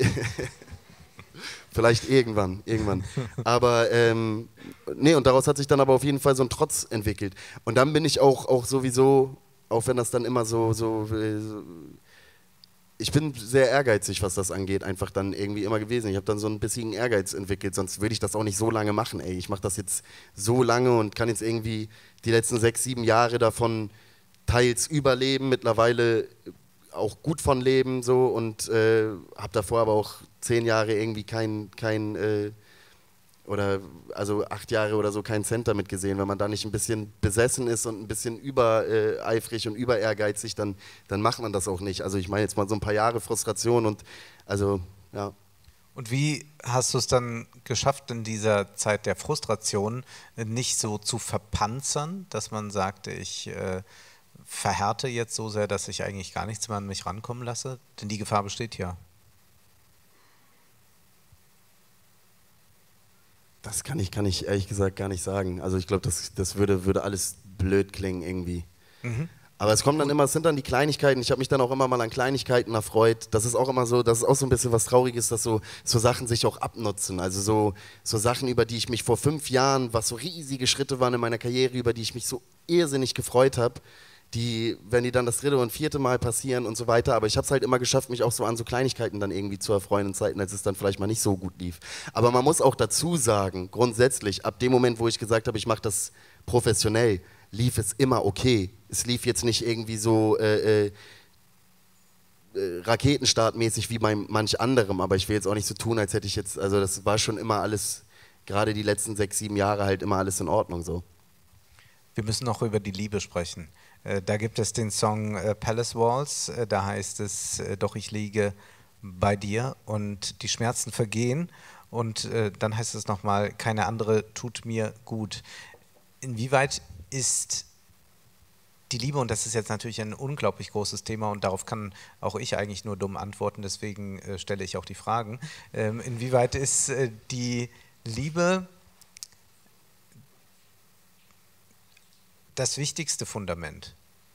vielleicht irgendwann, irgendwann. Aber ähm, nee, und daraus hat sich dann aber auf jeden Fall so ein Trotz entwickelt. Und dann bin ich auch, auch sowieso, auch wenn das dann immer so, so, so ich bin sehr ehrgeizig, was das angeht, einfach dann irgendwie immer gewesen. Ich habe dann so ein bisschen Ehrgeiz entwickelt, sonst würde ich das auch nicht so lange machen. Ey, ich mache das jetzt so lange und kann jetzt irgendwie die letzten sechs, sieben Jahre davon teils überleben, mittlerweile auch gut von leben so und äh, habe davor aber auch zehn Jahre irgendwie kein, kein äh, oder also acht Jahre oder so keinen Cent damit gesehen. Wenn man da nicht ein bisschen besessen ist und ein bisschen übereifrig und über ehrgeizig, dann, dann macht man das auch nicht. Also ich meine jetzt mal so ein paar Jahre Frustration und also ja. Und wie hast du es dann geschafft, in dieser Zeit der Frustration nicht so zu verpanzern, dass man sagte, ich äh, verhärte jetzt so sehr, dass ich eigentlich gar nichts mehr an mich rankommen lasse? Denn die Gefahr besteht ja. Das kann ich, kann ich ehrlich gesagt gar nicht sagen. Also ich glaube, das, das würde, würde alles blöd klingen irgendwie. Mhm. Aber es kommt dann immer, es sind dann die Kleinigkeiten. Ich habe mich dann auch immer mal an Kleinigkeiten erfreut. Das ist auch immer so, das ist auch so ein bisschen was Trauriges, dass so, so Sachen sich auch abnutzen. Also so, so Sachen, über die ich mich vor fünf Jahren, was so riesige Schritte waren in meiner Karriere, über die ich mich so irrsinnig gefreut habe, die, wenn die dann das dritte und vierte Mal passieren und so weiter, aber ich habe es halt immer geschafft, mich auch so an so Kleinigkeiten dann irgendwie zu erfreuen in Zeiten, als es dann vielleicht mal nicht so gut lief. Aber man muss auch dazu sagen, grundsätzlich, ab dem Moment, wo ich gesagt habe, ich mache das professionell, lief es immer okay. Es lief jetzt nicht irgendwie so äh, äh, Raketenstartmäßig wie bei manch anderem, aber ich will jetzt auch nicht so tun, als hätte ich jetzt, also das war schon immer alles, gerade die letzten sechs, sieben Jahre halt immer alles in Ordnung so. Wir müssen noch über die Liebe sprechen. Da gibt es den Song Palace Walls, da heißt es, doch ich liege bei dir und die Schmerzen vergehen und dann heißt es nochmal, keine andere tut mir gut. Inwieweit ist die Liebe, und das ist jetzt natürlich ein unglaublich großes Thema und darauf kann auch ich eigentlich nur dumm antworten, deswegen äh, stelle ich auch die Fragen. Ähm, inwieweit ist äh, die Liebe das wichtigste Fundament?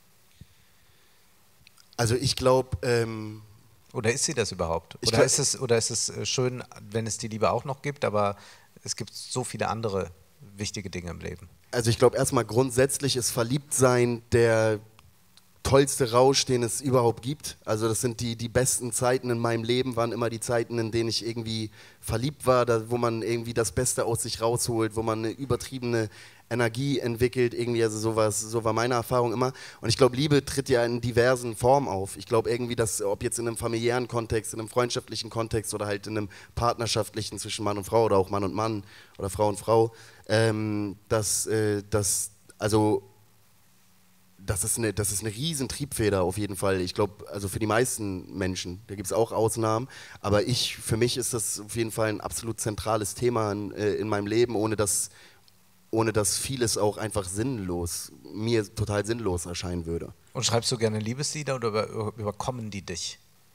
Also ich glaube... Ähm Oder ist sie das überhaupt? Oder glaub, ist es, oder ist es schön, wenn es die Liebe auch noch gibt, aber es gibt so viele andere wichtige Dinge im Leben? Also ich glaube erstmal grundsätzlich ist Verliebtsein der tollste Rausch, den es überhaupt gibt. Also das sind die, die besten Zeiten in meinem Leben, waren immer die Zeiten, in denen ich irgendwie verliebt war, da, wo man irgendwie das Beste aus sich rausholt, wo man eine übertriebene Energie entwickelt, irgendwie, also sowas, so war meine Erfahrung immer. Und ich glaube, Liebe tritt ja in diversen Formen auf. Ich glaube irgendwie, dass, ob jetzt in einem familiären Kontext, in einem freundschaftlichen Kontext oder halt in einem partnerschaftlichen zwischen Mann und Frau oder auch Mann und Mann oder Frau und Frau, ähm, dass, äh, dass, also Das ist, eine, das ist eine riesen Triebfeder auf jeden Fall. Ich glaube, also für die meisten Menschen, da gibt es auch Ausnahmen, aber ich, für mich ist das auf jeden Fall ein absolut zentrales Thema in, äh, in meinem Leben, ohne dass, ohne dass vieles auch einfach sinnlos, mir total sinnlos erscheinen würde. Und schreibst du gerne Liebeslieder oder über, überkommen die dich?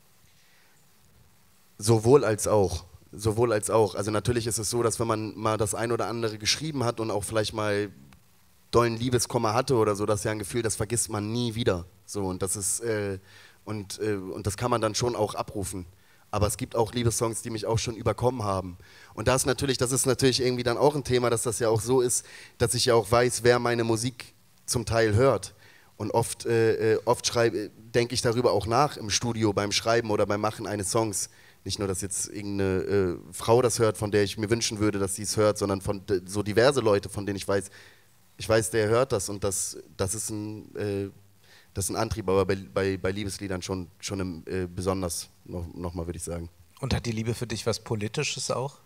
Sowohl als auch. Sowohl als auch. Also natürlich ist es so, dass wenn man mal das ein oder andere geschrieben hat und auch vielleicht mal dollen Liebeskummer hatte oder so, das ist ja ein Gefühl, das vergisst man nie wieder. So, und, das ist, äh, und, äh, und das kann man dann schon auch abrufen. Aber es gibt auch Liebessongs, die mich auch schon überkommen haben. Und das, natürlich, das ist natürlich irgendwie dann auch ein Thema, dass das ja auch so ist, dass ich ja auch weiß, wer meine Musik zum Teil hört. Und oft, äh, oft denke ich darüber auch nach im Studio, beim Schreiben oder beim Machen eines Songs. Nicht nur, dass jetzt irgendeine äh, Frau das hört, von der ich mir wünschen würde, dass sie es hört, sondern von so diverse Leute, von denen ich weiß, ich weiß, der hört das und das, das, ist, ein, äh, das ist ein Antrieb, aber bei, bei, bei Liebesliedern schon, schon im, äh, besonders, noch, noch mal würde ich sagen. Und hat die Liebe für dich was Politisches auch?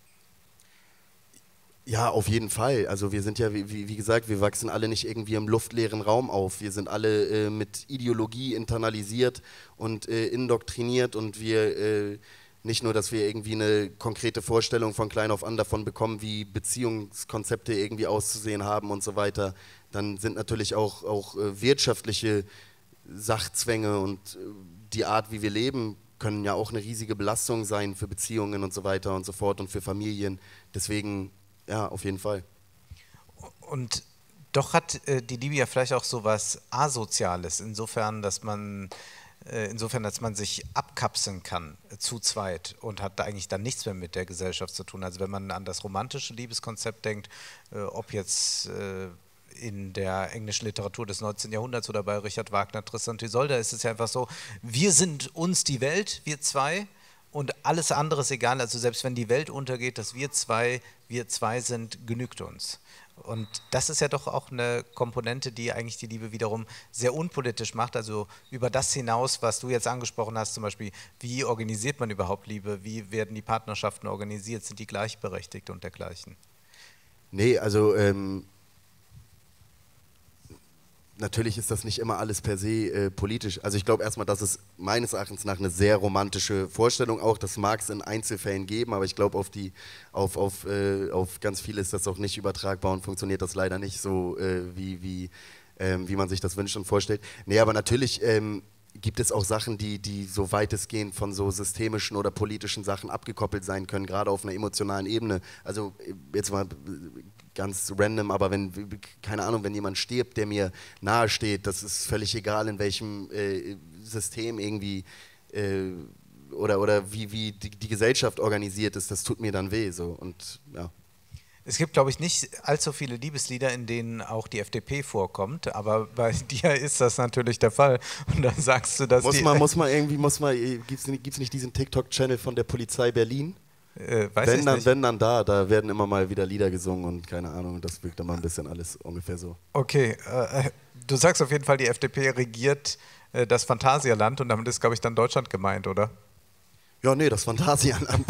Ja, auf jeden Fall. Also wir sind ja, wie, wie gesagt, wir wachsen alle nicht irgendwie im luftleeren Raum auf. Wir sind alle äh, mit Ideologie internalisiert und äh, indoktriniert und wir... Äh, Nicht nur, dass wir irgendwie eine konkrete Vorstellung von klein auf an davon bekommen, wie Beziehungskonzepte irgendwie auszusehen haben und so weiter. Dann sind natürlich auch, auch wirtschaftliche Sachzwänge und die Art, wie wir leben, können ja auch eine riesige Belastung sein für Beziehungen und so weiter und so fort und für Familien. Deswegen, ja, auf jeden Fall. Und doch hat äh, die Liebe ja vielleicht auch so was Asoziales, insofern, dass man... Insofern, dass man sich abkapseln kann äh, zu zweit und hat da eigentlich dann nichts mehr mit der Gesellschaft zu tun. Also wenn man an das romantische Liebeskonzept denkt, äh, ob jetzt äh, in der englischen Literatur des neunzehnten Jahrhunderts oder bei Richard Wagner, Tristan und Isolde, ist es ja einfach so, wir sind uns die Welt, wir zwei, und alles andere ist egal. Also selbst wenn die Welt untergeht, dass wir zwei, wir zwei sind, genügt uns. Und das ist ja doch auch eine Komponente, die eigentlich die Liebe wiederum sehr unpolitisch macht, also über das hinaus, was du jetzt angesprochen hast, zum Beispiel, wie organisiert man überhaupt Liebe, wie werden die Partnerschaften organisiert, sind die gleichberechtigt und dergleichen? Nee, also ähm, natürlich ist das nicht immer alles per se äh, politisch. Also ich glaube erstmal, dass es meines Erachtens nach eine sehr romantische Vorstellung auch, das mag es in Einzelfällen geben, aber ich glaube auf die, auf, auf, äh, auf ganz viel ist das auch nicht übertragbar und funktioniert das leider nicht so, äh, wie, wie, ähm, wie man sich das wünscht und vorstellt. Nee, aber natürlich ähm, gibt es auch Sachen, die, die so weitestgehend von so systemischen oder politischen Sachen abgekoppelt sein können, gerade auf einer emotionalen Ebene. Also jetzt mal ganz random, aber wenn, keine Ahnung, wenn jemand stirbt, der mir nahe steht, das ist völlig egal, in welchem äh, System irgendwie äh, oder, oder wie, wie die, die Gesellschaft organisiert ist, das tut mir dann weh. So. Und, ja. Es gibt, glaube ich, nicht allzu viele Liebeslieder, in denen auch die F D P vorkommt, aber bei dir ist das natürlich der Fall. Und dann sagst du, dass muss die... Man, muss man irgendwie, muss man, gibt es nicht diesen TikTok-Channel von der Polizei Berlin? Äh, weiß wenn, ich dann, nicht. wenn dann da, da werden immer mal wieder Lieder gesungen und keine Ahnung, das wirkt immer ein bisschen alles ungefähr so. Okay, äh, du sagst auf jeden Fall, die F D P regiert äh, das Phantasialand und damit ist, glaube ich, dann Deutschland gemeint, oder? Ja, nee, das Phantasialand.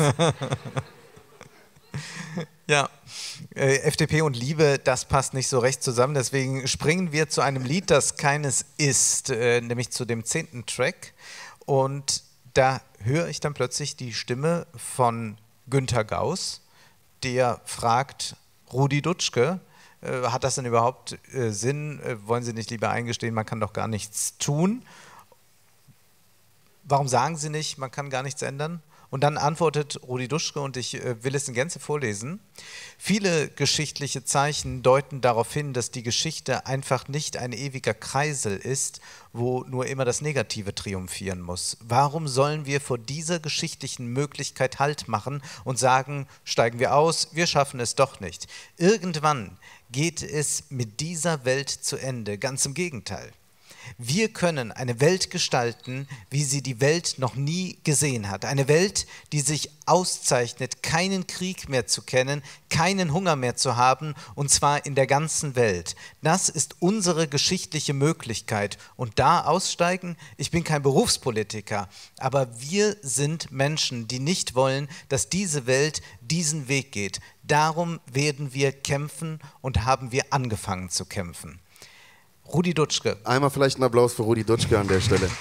Ja, äh, F D P und Liebe, das passt nicht so recht zusammen, deswegen springen wir zu einem Lied, das keines ist, äh, nämlich zu dem zehnten Track, und da höre ich dann plötzlich die Stimme von Günter Gauss, der fragt Rudi Dutschke, Äh, hat das denn überhaupt äh, Sinn? Äh, wollen Sie nicht lieber eingestehen, man kann doch gar nichts tun? Warum sagen Sie nicht, man kann gar nichts ändern? Und dann antwortet Rudi Dutschke, und ich äh, will es in Gänze vorlesen: Viele geschichtliche Zeichen deuten darauf hin, dass die Geschichte einfach nicht ein ewiger Kreisel ist, wo nur immer das Negative triumphieren muss. Warum sollen wir vor dieser geschichtlichen Möglichkeit Halt machen und sagen, steigen wir aus, wir schaffen es doch nicht? Irgendwann geht es mit dieser Welt zu Ende, ganz im Gegenteil. Wir können eine Welt gestalten, wie sie die Welt noch nie gesehen hat. Eine Welt, die sich auszeichnet, keinen Krieg mehr zu kennen, keinen Hunger mehr zu haben, und zwar in der ganzen Welt. Das ist unsere geschichtliche Möglichkeit. Und da aussteigen? Ich bin kein Berufspolitiker, aber wir sind Menschen, die nicht wollen, dass diese Welt diesen Weg geht. Darum werden wir kämpfen und haben wir angefangen zu kämpfen. Rudi Dutschke. Einmal vielleicht einen Applaus für Rudi Dutschke an der Stelle.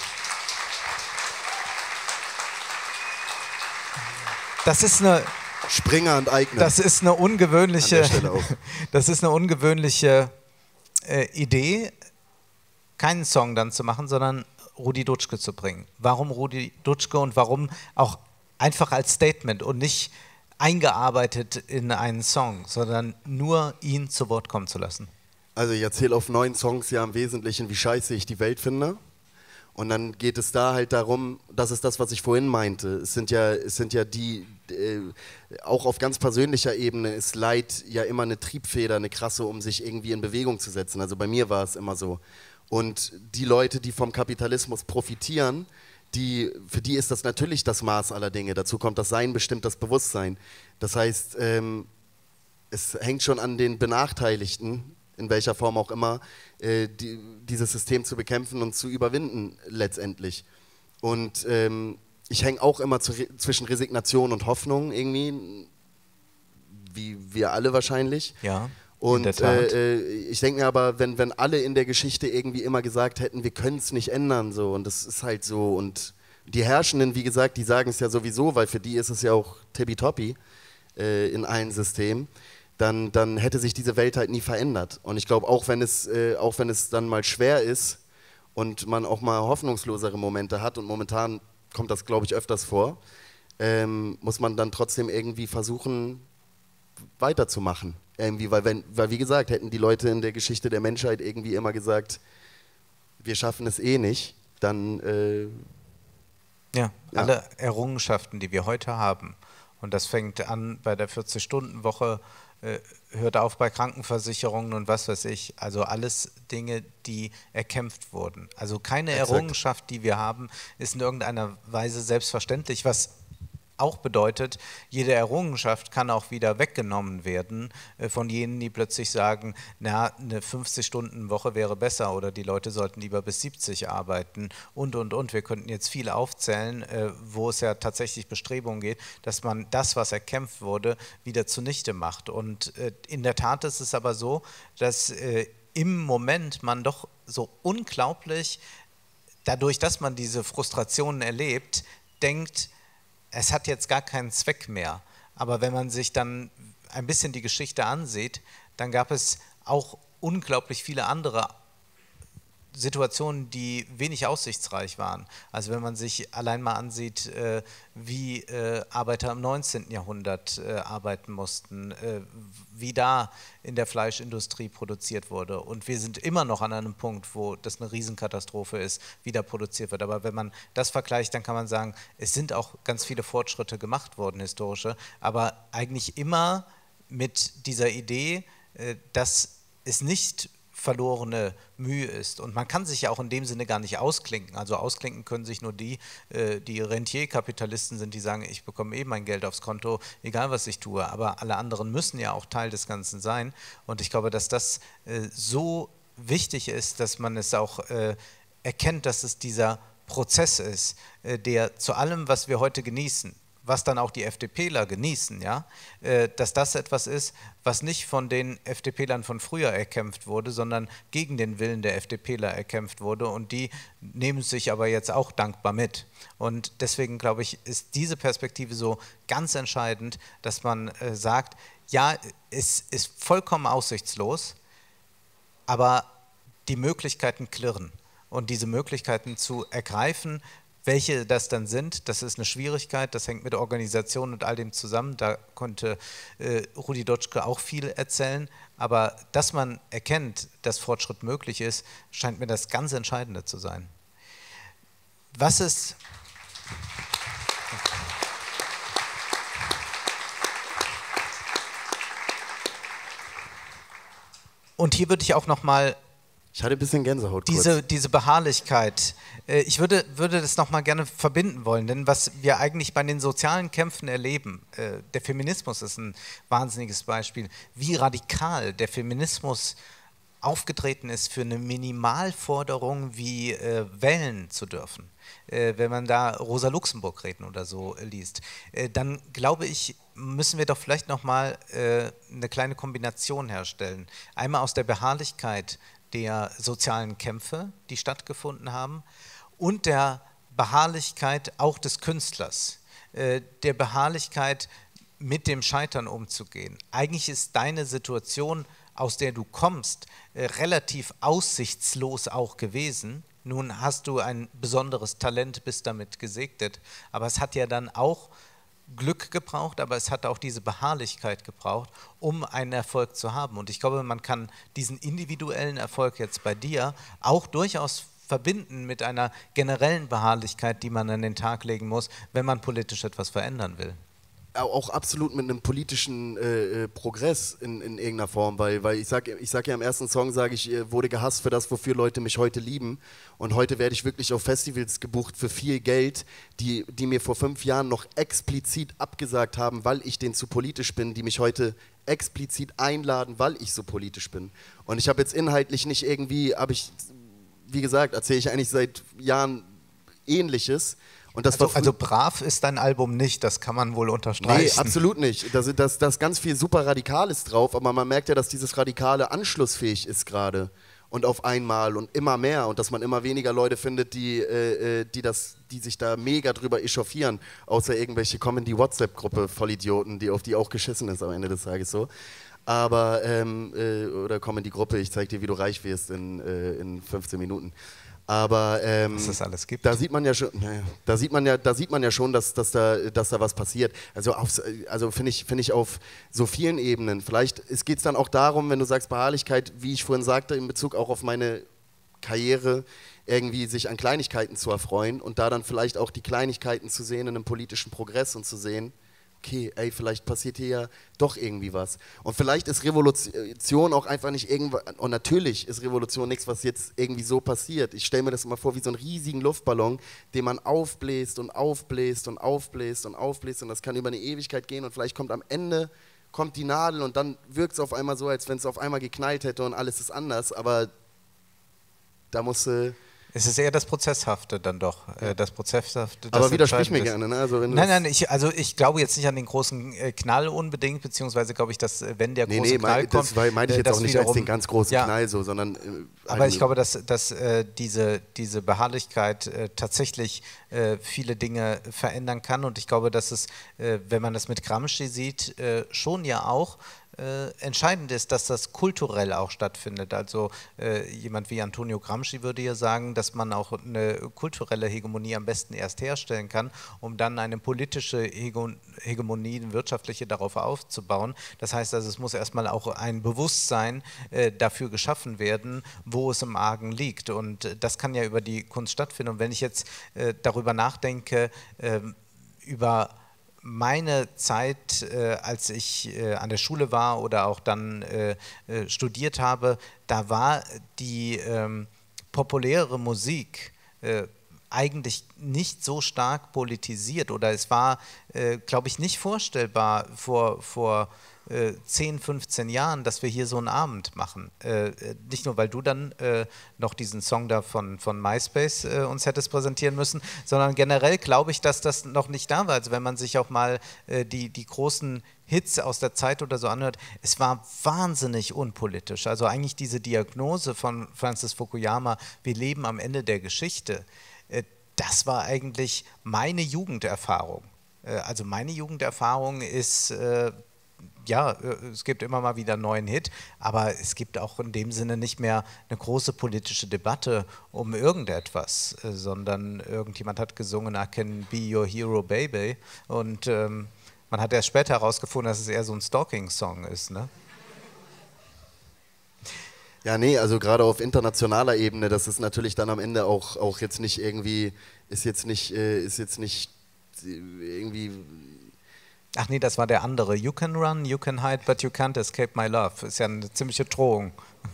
Das ist eine Springer und Eigner. Das ist eine ungewöhnliche, an der Stelle auch. Das ist eine ungewöhnliche äh, Idee, keinen Song dann zu machen, sondern Rudi Dutschke zu bringen. Warum Rudi Dutschke und warum auch einfach als Statement und nicht eingearbeitet in einen Song, sondern nur ihn zu Wort kommen zu lassen? Also ich erzähle auf neun Songs ja im Wesentlichen, wie scheiße ich die Welt finde. Und dann geht es da halt darum, das ist das, was ich vorhin meinte. Es sind ja, es sind ja die, äh, auch auf ganz persönlicher Ebene ist Leid ja immer eine Triebfeder, eine krasse, um sich irgendwie in Bewegung zu setzen. Also bei mir war es immer so. Und die Leute, die vom Kapitalismus profitieren, die, für die ist das natürlich das Maß aller Dinge. Dazu kommt das Sein, bestimmt das Bewusstsein. Das heißt, ähm, es hängt schon an den Benachteiligten, in welcher Form auch immer, äh, die, dieses System zu bekämpfen und zu überwinden letztendlich. Und ähm, ich hänge auch immer zu, zwischen Resignation und Hoffnung irgendwie, wie wir alle wahrscheinlich. Ja, und in der Tat. Äh, ich denke mir aber, wenn, wenn alle in der Geschichte irgendwie immer gesagt hätten, wir können es nicht ändern, so, und das ist halt so, und die Herrschenden, wie gesagt, die sagen es ja sowieso, weil für die ist es ja auch tippitoppi äh, in allen Systemen. Dann, dann hätte sich diese Welt halt nie verändert. Und ich glaube, auch wenn es, äh, auch wenn es dann mal schwer ist und man auch mal hoffnungslosere Momente hat, und momentan kommt das, glaube ich, öfters vor, ähm, muss man dann trotzdem irgendwie versuchen, weiterzumachen. Irgendwie, weil, wenn, weil, wie gesagt, hätten die Leute in der Geschichte der Menschheit irgendwie immer gesagt, wir schaffen es eh nicht, dann... Äh, ja, ja, alle Errungenschaften, die wir heute haben, und das fängt an bei der vierzig-Stunden-Woche, hört auf bei Krankenversicherungen und was weiß ich, also alles Dinge, die erkämpft wurden. Also keine Exakt. Errungenschaft, die wir haben, ist in irgendeiner Weise selbstverständlich, was auch bedeutet, jede Errungenschaft kann auch wieder weggenommen werden äh, von jenen, die plötzlich sagen, na, eine fünfzig-Stunden-Woche wäre besser oder die Leute sollten lieber bis siebzig arbeiten und, und, und. Wir könnten jetzt viel aufzählen, äh, wo es ja tatsächlich Bestrebungen geht, dass man das, was erkämpft wurde, wieder zunichte macht. Und äh, in der Tat ist es aber so, dass äh, im Moment man doch so unglaublich, dadurch, dass man diese Frustrationen erlebt, denkt, es hat jetzt gar keinen Zweck mehr. Aber wenn man sich dann ein bisschen die Geschichte ansieht, dann gab es auch unglaublich viele andere Situationen, die wenig aussichtsreich waren. Also wenn man sich allein mal ansieht, äh, wie äh, Arbeiter im neunzehnten Jahrhundert äh, arbeiten mussten, äh, wie da in der Fleischindustrie produziert wurde. Und wir sind immer noch an einem Punkt, wo das eine Riesenkatastrophe ist, wie da produziert wird. Aber wenn man das vergleicht, dann kann man sagen, es sind auch ganz viele Fortschritte gemacht worden, historische, aber eigentlich immer mit dieser Idee, äh, dass es nicht verlorene Mühe ist. Und man kann sich ja auch in dem Sinne gar nicht ausklinken. Also ausklinken können sich nur die, die Rentierkapitalisten sind, die sagen, ich bekomme eh mein Geld aufs Konto, egal was ich tue. Aber alle anderen müssen ja auch Teil des Ganzen sein. Und ich glaube, dass das so wichtig ist, dass man es auch erkennt, dass es dieser Prozess ist, der zu allem, was wir heute genießen, was dann auch die FDPler genießen, ja, äh, dass das etwas ist, was nicht von den FDPlern von früher erkämpft wurde, sondern gegen den Willen der FDPler erkämpft wurde und die nehmen sich aber jetzt auch dankbar mit. Und deswegen, glaube ich, ist diese Perspektive so ganz entscheidend, dass man äh, sagt, ja, es ist vollkommen aussichtslos, aber die Möglichkeiten klirren. Und diese Möglichkeiten zu ergreifen, welche das dann sind, das ist eine Schwierigkeit, das hängt mit Organisation und all dem zusammen, da konnte äh, Rudi Dutschke auch viel erzählen, aber dass man erkennt, dass Fortschritt möglich ist, scheint mir das ganz Entscheidende zu sein. Was ist... Und hier würde ich auch noch mal Ich hatte ein bisschen Gänsehaut diese, kurz. diese Beharrlichkeit, äh, ich würde, würde das noch mal gerne verbinden wollen, denn was wir eigentlich bei den sozialen Kämpfen erleben, äh, der Feminismus ist ein wahnsinniges Beispiel, wie radikal der Feminismus aufgetreten ist für eine Minimalforderung wie äh, wählen zu dürfen. Äh, wenn man da Rosa Luxemburg reden oder so äh, liest, äh, dann glaube ich, müssen wir doch vielleicht noch mal äh, eine kleine Kombination herstellen. Einmal aus der Beharrlichkeit der sozialen Kämpfe, die stattgefunden haben, und der Beharrlichkeit auch des Künstlers, äh, der Beharrlichkeit, mit dem Scheitern umzugehen. Eigentlich ist deine Situation, aus der du kommst, äh, relativ aussichtslos auch gewesen. Nun hast du ein besonderes Talent, bist damit gesegnet, aber es hat ja dann auch Glück gebraucht, aber es hat auch diese Beharrlichkeit gebraucht, um einen Erfolg zu haben. Und ich glaube, man kann diesen individuellen Erfolg jetzt bei dir auch durchaus verbinden mit einer generellen Beharrlichkeit, die man an den Tag legen muss, wenn man politisch etwas verändern will. Auch absolut mit einem politischen äh, Progress in, in irgendeiner Form, weil, weil ich sage ich sag ja im ersten Song, sage ich, wurde gehasst für das, wofür Leute mich heute lieben, und heute werde ich wirklich auf Festivals gebucht für viel Geld, die, die mir vor fünf Jahren noch explizit abgesagt haben, weil ich denen zu politisch bin, die mich heute explizit einladen, weil ich so politisch bin. Und ich habe jetzt inhaltlich nicht irgendwie, habe ich, wie gesagt, erzähle ich eigentlich seit Jahren Ähnliches. Und das also, war also brav ist dein Album nicht, das kann man wohl unterstreichen. Nee, absolut nicht. Da ist das, das ganz viel super Radikales drauf, aber man merkt ja, dass dieses Radikale anschlussfähig ist gerade und auf einmal und immer mehr, und dass man immer weniger Leute findet, die, äh, die, das, die sich da mega drüber echauffieren, außer irgendwelche kommen in die WhatsApp-Gruppe Vollidioten, die auf die auch geschissen ist am Ende des Tages so. Aber, ähm, äh, oder komm in die Gruppe, ich zeig dir, wie du reich wirst in, äh, in fünfzehn Minuten. Aber ähm, was es alles gibt. Da sieht man ja schon, naja, da sieht man ja, da sieht man ja schon, dass, dass, da, dass da was passiert. Also, also finde ich, finde ich auf so vielen Ebenen. Vielleicht geht es dann auch darum, wenn du sagst Beharrlichkeit, wie ich vorhin sagte, in Bezug auch auf meine Karriere, irgendwie sich an Kleinigkeiten zu erfreuen und da dann vielleicht auch die Kleinigkeiten zu sehen in einem politischen Progress und zu sehen, okay, ey, vielleicht passiert hier ja doch irgendwie was. Und vielleicht ist Revolution auch einfach nicht irgendwas, und natürlich ist Revolution nichts, was jetzt irgendwie so passiert. Ich stelle mir das immer vor wie so einen riesigen Luftballon, den man aufbläst und aufbläst und aufbläst und aufbläst, und das kann über eine Ewigkeit gehen, und vielleicht kommt am Ende, kommt die Nadel und dann wirkt es auf einmal so, als wenn es auf einmal geknallt hätte und alles ist anders, aber da muss... Äh, Es ist eher das Prozesshafte dann doch, äh, das Prozesshafte. Das Aber widersprich mir gerne, ne? Also wenn nein, nein, ich, also ich glaube jetzt nicht an den großen äh, Knall unbedingt, beziehungsweise glaube ich, dass äh, wenn der nee, große nee, Knall mein, kommt... das meine ich jetzt auch nicht wiederum, als den ganz großen ja, Knall so, sondern... Äh, aber ich glaube, dass, dass äh, diese, diese Beharrlichkeit äh, tatsächlich äh, viele Dinge verändern kann, und ich glaube, dass es, äh, wenn man das mit Gramsci sieht, äh, schon ja auch Äh, entscheidend ist, dass das kulturell auch stattfindet. Also äh, jemand wie Antonio Gramsci würde ja sagen, dass man auch eine kulturelle Hegemonie am besten erst herstellen kann, um dann eine politische Hege Hegemonie, eine wirtschaftliche, darauf aufzubauen. Das heißt also, es muss erstmal auch ein Bewusstsein äh, dafür geschaffen werden, wo es im Argen liegt. Und äh, das kann ja über die Kunst stattfinden. Und wenn ich jetzt äh, darüber nachdenke, äh, über meine Zeit, äh, als ich äh, an der Schule war oder auch dann äh, äh, studiert habe, da war die ähm, populäre Musik äh, eigentlich nicht so stark politisiert oder es war, äh, glaube ich, nicht vorstellbar vor, vor äh, zehn, fünfzehn Jahren, dass wir hier so einen Abend machen. Äh, nicht nur, weil du dann äh, noch diesen Song da von, von MySpace äh, uns hättest präsentieren müssen, sondern generell glaube ich, dass das noch nicht da war. Also wenn man sich auch mal äh, die, die großen Hits aus der Zeit oder so anhört, es war wahnsinnig unpolitisch. Also eigentlich diese Diagnose von Francis Fukuyama, wir leben am Ende der Geschichte, das war eigentlich meine Jugenderfahrung. Also meine Jugenderfahrung ist, äh, ja, es gibt immer mal wieder einen neuen Hit, aber es gibt auch in dem Sinne nicht mehr eine große politische Debatte um irgendetwas, äh, sondern irgendjemand hat gesungen, I can be your hero, baby. Und ähm, man hat erst später herausgefunden, dass es eher so ein Stalking-Song ist, ne? Ja, nee, also gerade auf internationaler Ebene, das ist natürlich dann am Ende auch, auch jetzt nicht irgendwie, ist jetzt nicht, äh, ist jetzt nicht irgendwie... Ach nee, das war der andere. You can run, you can hide, but you can't escape my love. Ist ja eine ziemliche Drohung.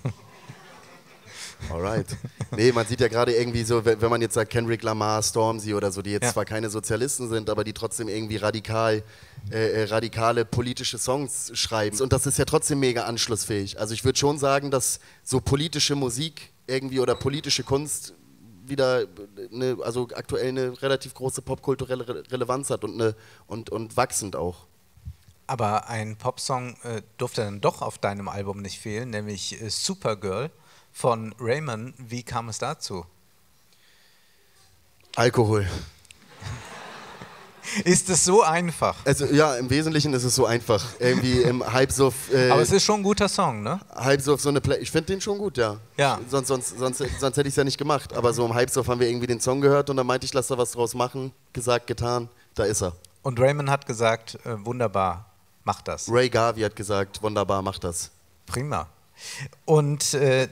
Alright. Nee, man sieht ja gerade irgendwie so, wenn man jetzt sagt Kendrick Lamar, Stormzy oder so, die jetzt ja. zwar keine Sozialisten sind, aber die trotzdem irgendwie radikal, äh, radikale politische Songs schreiben. Und das ist ja trotzdem mega anschlussfähig. Also ich würde schon sagen, dass so politische Musik irgendwie oder politische Kunst wieder eine, also aktuell eine relativ große popkulturelle Re Relevanz hat und, eine, und, und wachsend auch. Aber ein Popsong äh, durfte dann doch auf deinem Album nicht fehlen, nämlich äh, Supergirl von Raymond. Wie kam es dazu? Alkohol. Ist es so einfach? Also ja, im Wesentlichen ist es so einfach. Irgendwie im Halbsuff. Äh, Aber es ist schon ein guter Song, ne? Halbsuff, so eine Play ich finde den schon gut, ja. ja. Sonst, sonst, sonst, sonst hätte ich es ja nicht gemacht. Aber so im Halbsuff haben wir irgendwie den Song gehört und dann meinte ich, lass da was draus machen. Gesagt, getan, da ist er. Und Raymond hat gesagt, äh, wunderbar, mach das. Ray Garvey hat gesagt, wunderbar, mach das. Prima. Und äh,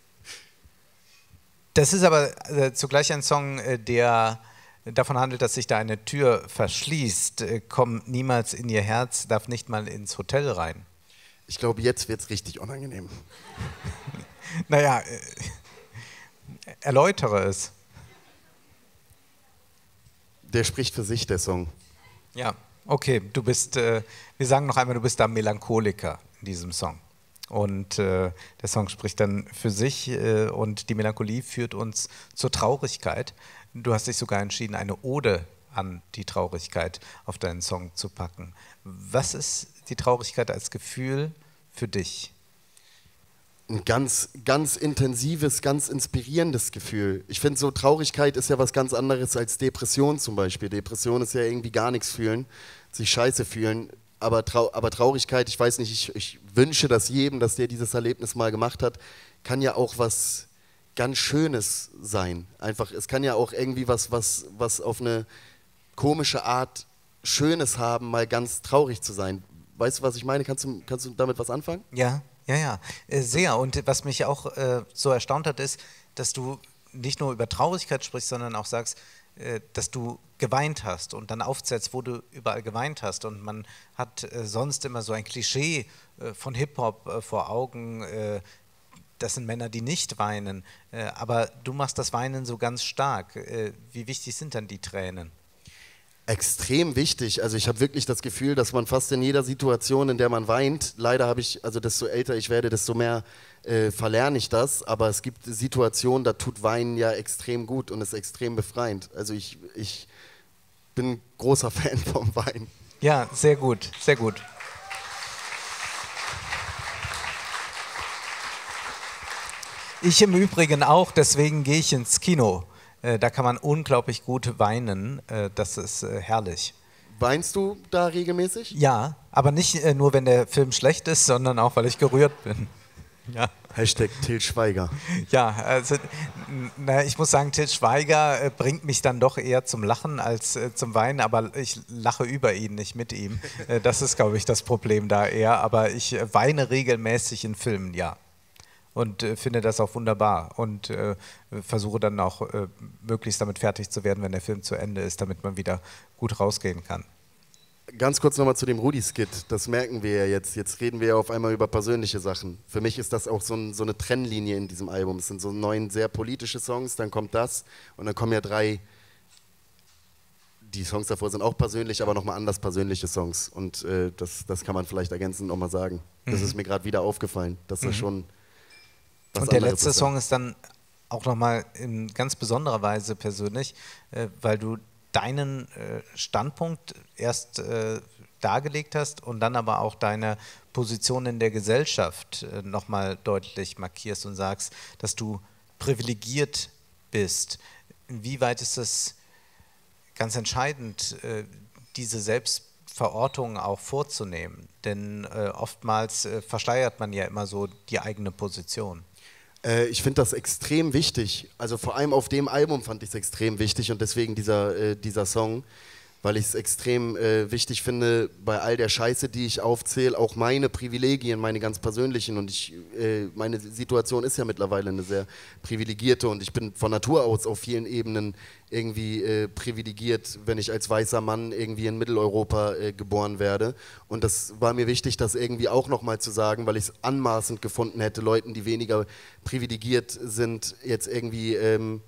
das ist aber äh, zugleich ein Song, äh, der davon handelt, dass sich da eine Tür verschließt. Äh, komm niemals in ihr Herz, darf nicht mal ins Hotel rein. Ich glaube, jetzt wird es richtig unangenehm. Naja, äh, erläutere es. Der spricht für sich, der Song. Ja, okay, du bist, äh, wir sagen noch einmal, du bist da Melancholiker in diesem Song. Und äh, der Song spricht dann für sich äh, und die Melancholie führt uns zur Traurigkeit. Du hast dich sogar entschieden, eine Ode an die Traurigkeit auf deinen Song zu packen. Was ist die Traurigkeit als Gefühl für dich? Ein ganz, ganz intensives, ganz inspirierendes Gefühl. Ich finde, so Traurigkeit ist ja was ganz anderes als Depression zum Beispiel. Depression ist ja irgendwie gar nichts fühlen, sich scheiße fühlen. Aber, Trau aber Traurigkeit, ich weiß nicht, ich, ich wünsche das jedem, dass der dieses Erlebnis mal gemacht hat, kann ja auch was ganz Schönes sein. Einfach, es kann ja auch irgendwie was, was, was auf eine komische Art Schönes haben, mal ganz traurig zu sein. Weißt du, was ich meine? Kannst du, kannst du damit was anfangen? Ja, ja, ja, äh, sehr. Und was mich auch äh, so erstaunt hat, ist, dass du nicht nur über Traurigkeit sprichst, sondern auch sagst, äh, dass du geweint hast und dann aufzählst, wo du überall geweint hast. Und man hat äh, sonst immer so ein Klischee äh, von Hip-Hop äh, vor Augen, äh, das sind Männer, die nicht weinen. Äh, aber du machst das Weinen so ganz stark. Äh, wie wichtig sind dann die Tränen? Extrem wichtig. Also ich habe wirklich das Gefühl, dass man fast in jeder Situation, in der man weint, leider habe ich, also desto älter ich werde, desto mehr äh, verlerne ich das, aber es gibt Situationen, da tut Weinen ja extrem gut und ist extrem befreiend. Also ich, ich bin großer Fan vom Weinen. Ja, sehr gut, sehr gut. Ich im Übrigen auch, deswegen gehe ich ins Kino. Da kann man unglaublich gut weinen, das ist herrlich. Weinst du da regelmäßig? Ja, aber nicht nur, wenn der Film schlecht ist, sondern auch, weil ich gerührt bin. Ja. Hashtag Til Schweiger. Ja, also na, ich muss sagen, Til Schweiger äh, bringt mich dann doch eher zum Lachen als äh, zum Weinen, aber ich lache über ihn, nicht mit ihm. Äh, das ist, glaube ich, das Problem da eher, aber ich äh, weine regelmäßig in Filmen, ja. Und äh, finde das auch wunderbar und äh, versuche dann auch äh, möglichst damit fertig zu werden, wenn der Film zu Ende ist, damit man wieder gut rausgehen kann. Ganz kurz nochmal zu dem Rudi-Skit. Das merken wir ja jetzt. Jetzt reden wir ja auf einmal über persönliche Sachen. Für mich ist das auch so, ein, so eine Trennlinie in diesem Album. Es sind so neun sehr politische Songs, dann kommt das und dann kommen ja drei, die Songs davor sind auch persönlich, aber nochmal anders persönliche Songs. Und äh, das, das kann man vielleicht ergänzend nochmal sagen. Mhm. Das ist mir gerade wieder aufgefallen, dass das mhm. schon was Und der letzte Song ist dann auch nochmal in ganz besonderer Weise persönlich, äh, weil du deinen äh, Standpunkt erst äh, dargelegt hast und dann aber auch deine Position in der Gesellschaft äh, nochmal deutlich markierst und sagst, dass du privilegiert bist. Inwieweit ist es ganz entscheidend, äh, diese Selbstverortung auch vorzunehmen? Denn äh, oftmals äh, versteuert man ja immer so die eigene Position. Ich finde das extrem wichtig, also vor allem auf dem Album fand ich es extrem wichtig und deswegen dieser, äh, dieser Song, weil ich es extrem äh, wichtig finde, bei all der Scheiße, die ich aufzähle, auch meine Privilegien, meine ganz persönlichen und ich, äh, meine Situation ist ja mittlerweile eine sehr privilegierte und ich bin von Natur aus auf vielen Ebenen irgendwie äh, privilegiert, wenn ich als weißer Mann irgendwie in Mitteleuropa äh, geboren werde und das war mir wichtig, das irgendwie auch nochmal zu sagen, weil ich es anmaßend gefunden hätte, Leuten, die weniger privilegiert sind, jetzt irgendwie ähm,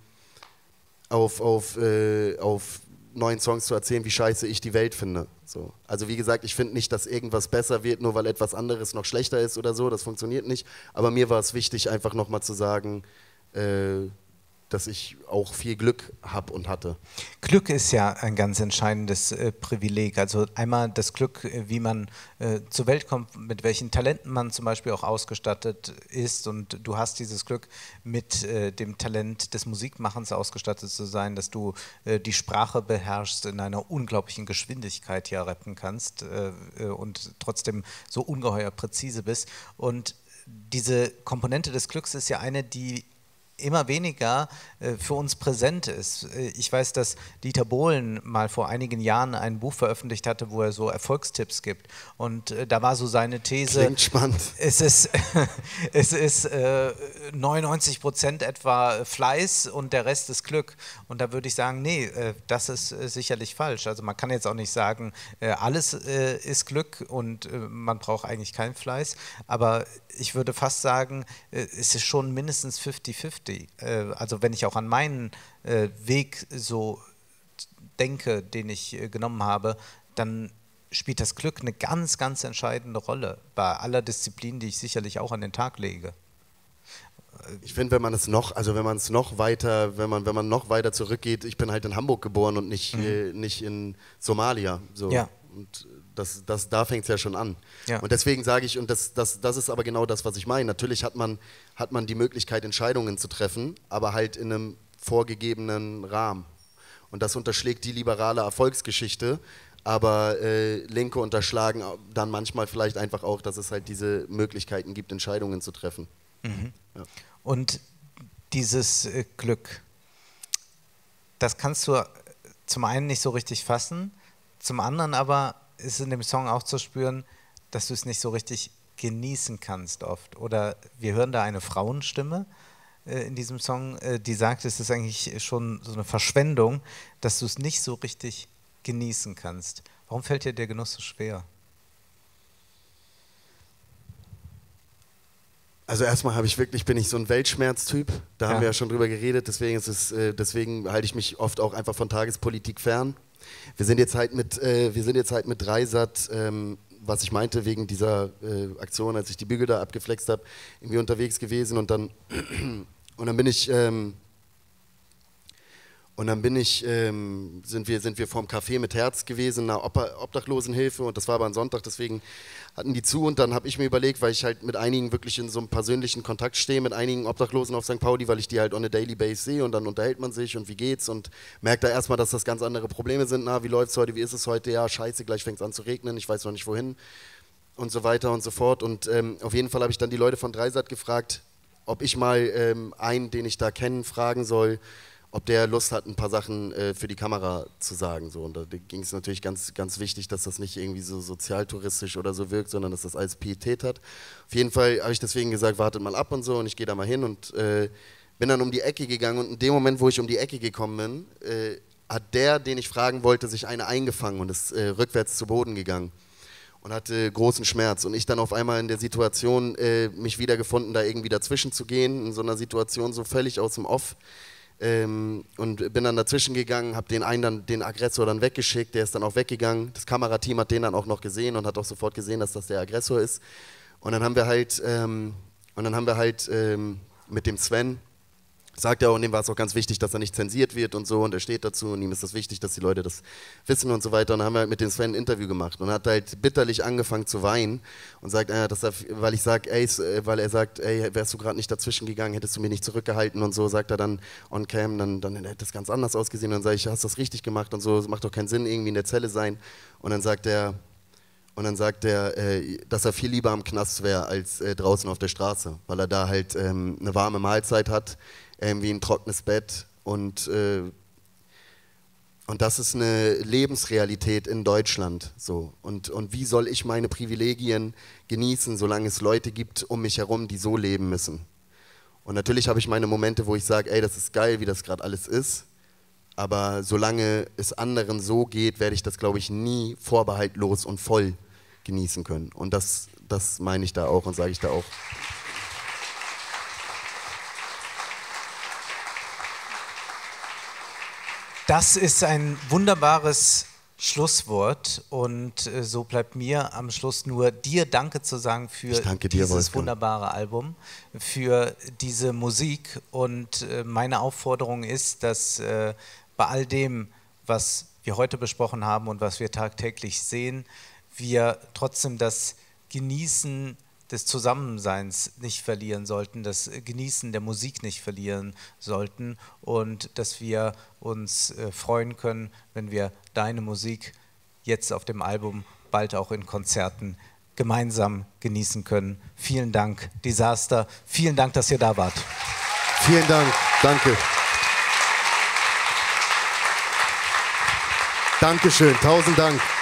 auf, auf, äh, auf neuen Songs zu erzählen, wie scheiße ich die Welt finde. So. Also wie gesagt, ich finde nicht, dass irgendwas besser wird, nur weil etwas anderes noch schlechter ist oder so, das funktioniert nicht, aber mir war es wichtig, einfach nochmal zu sagen, äh, dass ich auch viel Glück habe und hatte. Glück ist ja ein ganz entscheidendes äh, Privileg. Also einmal das Glück, äh, wie man äh, zur Welt kommt, mit welchen Talenten man zum Beispiel auch ausgestattet ist. Und du hast dieses Glück, mit äh, dem Talent des Musikmachens ausgestattet zu sein, dass du äh, die Sprache beherrschst, in einer unglaublichen Geschwindigkeit ja rappen kannst äh, äh, und trotzdem so ungeheuer präzise bist. Und diese Komponente des Glücks ist ja eine, die immer weniger äh, für uns präsent ist. Ich weiß, dass Dieter Bohlen mal vor einigen Jahren ein Buch veröffentlicht hatte, wo er so Erfolgstipps gibt. Und äh, da war so seine These, klingt spannend. Es ist, es ist äh, neunundneunzig Prozent etwa Fleiß und der Rest ist Glück. Und da würde ich sagen, nee, äh, das ist äh, sicherlich falsch. Also man kann jetzt auch nicht sagen, äh, alles äh, ist Glück und äh, man braucht eigentlich keinen Fleiß. Aber ich würde fast sagen, äh, es ist schon mindestens fifty fifty. Also wenn ich auch an meinen äh, Weg so denke, den ich äh, genommen habe, dann spielt das Glück eine ganz, ganz entscheidende Rolle bei aller Disziplin, die ich sicherlich auch an den Tag lege. Ich finde, wenn man es noch, also wenn man es noch weiter, wenn man, wenn man noch weiter zurückgeht, ich bin halt in Hamburg geboren und nicht, mhm. äh, nicht in Somalia. So. Ja. Und das, das, da fängt es ja schon an. Ja. Und deswegen sage ich, und das, das, das ist aber genau das, was ich meine. Natürlich hat man, hat man die Möglichkeit, Entscheidungen zu treffen, aber halt in einem vorgegebenen Rahmen. Und das unterschlägt die liberale Erfolgsgeschichte, aber äh, Linke unterschlagen dann manchmal vielleicht einfach auch, dass es halt diese Möglichkeiten gibt, Entscheidungen zu treffen. Mhm. Ja. Und dieses äh, Glück, das kannst du zum einen nicht so richtig fassen, zum anderen aber ist in dem Song auch zu spüren, dass du es nicht so richtig genießen kannst oft. Oder wir hören da eine Frauenstimme äh, in diesem Song, äh, die sagt, es ist eigentlich schon so eine Verschwendung, dass du es nicht so richtig genießen kannst. Warum fällt dir der Genuss so schwer? Also erstmal habe ich wirklich, bin ich so ein Weltschmerztyp, da ja. haben wir ja schon drüber geredet, deswegen, ist es, äh, deswegen halte ich mich oft auch einfach von Tagespolitik fern. Wir sind jetzt halt mit, äh, wir sind jetzt halt mit Dreisat, ähm, was ich meinte, wegen dieser äh, Aktion, als ich die Bügel da abgeflext habe, irgendwie unterwegs gewesen und dann, und dann bin ich, ähm, und dann bin ich, ähm, sind wir, sind wir vorm Café mit Herz gewesen, einer Obdachlosenhilfe und das war aber ein Sonntag, deswegen hatten die zu und dann habe ich mir überlegt, weil ich halt mit einigen wirklich in so einem persönlichen Kontakt stehe, mit einigen Obdachlosen auf Sankt Pauli, weil ich die halt on a daily base sehe und dann unterhält man sich und wie geht's und merkt da erstmal, dass das ganz andere Probleme sind, na, wie läuft's heute, wie ist es heute, ja, scheiße, gleich fängt's an zu regnen, ich weiß noch nicht wohin und so weiter und so fort und ähm, auf jeden Fall habe ich dann die Leute von Dreisat gefragt, ob ich mal ähm, einen, den ich da kenne, fragen soll, ob der Lust hat, ein paar Sachen äh, für die Kamera zu sagen. So. Und da ging es natürlich ganz, ganz wichtig, dass das nicht irgendwie so sozialtouristisch oder so wirkt, sondern dass das alles Pietät hat. Auf jeden Fall habe ich deswegen gesagt, wartet mal ab und so und ich gehe da mal hin und äh, bin dann um die Ecke gegangen und in dem Moment, wo ich um die Ecke gekommen bin, äh, hat der, den ich fragen wollte, sich eine eingefangen und ist äh, rückwärts zu Boden gegangen und hatte großen Schmerz. Und ich dann auf einmal in der Situation äh, mich wiedergefunden, da irgendwie dazwischen zu gehen, in so einer Situation so völlig aus dem Off. Ähm, und bin dann dazwischen gegangen, habe den einen dann, den Aggressor dann weggeschickt, der ist dann auch weggegangen. Das Kamerateam hat den dann auch noch gesehen und hat auch sofort gesehen, dass das der Aggressor ist. Und dann haben wir halt, ähm, und dann haben wir halt ähm, mit dem Sven, sagt er, und dem war es auch ganz wichtig, dass er nicht zensiert wird und so, und er steht dazu und ihm ist das wichtig, dass die Leute das wissen und so weiter. Und dann haben wir halt mit dem Sven ein Interview gemacht und hat halt bitterlich angefangen zu weinen und sagt, äh, dass er, weil ich sag, ey, weil er sagt, ey, wärst du gerade nicht dazwischen gegangen, hättest du mir nicht zurückgehalten und so, sagt er dann on cam, dann, dann hätte das ganz anders ausgesehen. Und dann sage ich, hast du das richtig gemacht und so, es macht doch keinen Sinn, irgendwie in der Zelle sein. Und dann sagt er, Und dann sagt er, äh, dass er viel lieber am Knast wäre als äh, draußen auf der Straße, weil er da halt ähm, eine warme Mahlzeit hat, irgendwie ein trockenes Bett und, äh, und das ist eine Lebensrealität in Deutschland. So. Und, und wie soll ich meine Privilegien genießen, solange es Leute gibt um mich herum, die so leben müssen? Und natürlich habe ich meine Momente, wo ich sage, ey, das ist geil, wie das gerade alles ist. Aber solange es anderen so geht, werde ich das, glaube ich, nie vorbehaltlos und voll genießen können. Und das, das meine ich da auch und sage ich da auch. Das ist ein wunderbares Schlusswort und äh, so bleibt mir am Schluss nur dir Danke zu sagen für dir, dieses Wolfgang. wunderbare Album, für diese Musik, und äh, meine Aufforderung ist, dass äh, bei all dem, was wir heute besprochen haben und was wir tagtäglich sehen, wir trotzdem das Genießen des Zusammenseins nicht verlieren sollten, das Genießen der Musik nicht verlieren sollten und dass wir uns äh, freuen können, wenn wir deine Musik jetzt auf dem Album, bald auch in Konzerten gemeinsam genießen können. Vielen Dank, Disaster. Vielen Dank, dass ihr da wart. Vielen Dank. Danke. Dankeschön. Tausend Dank.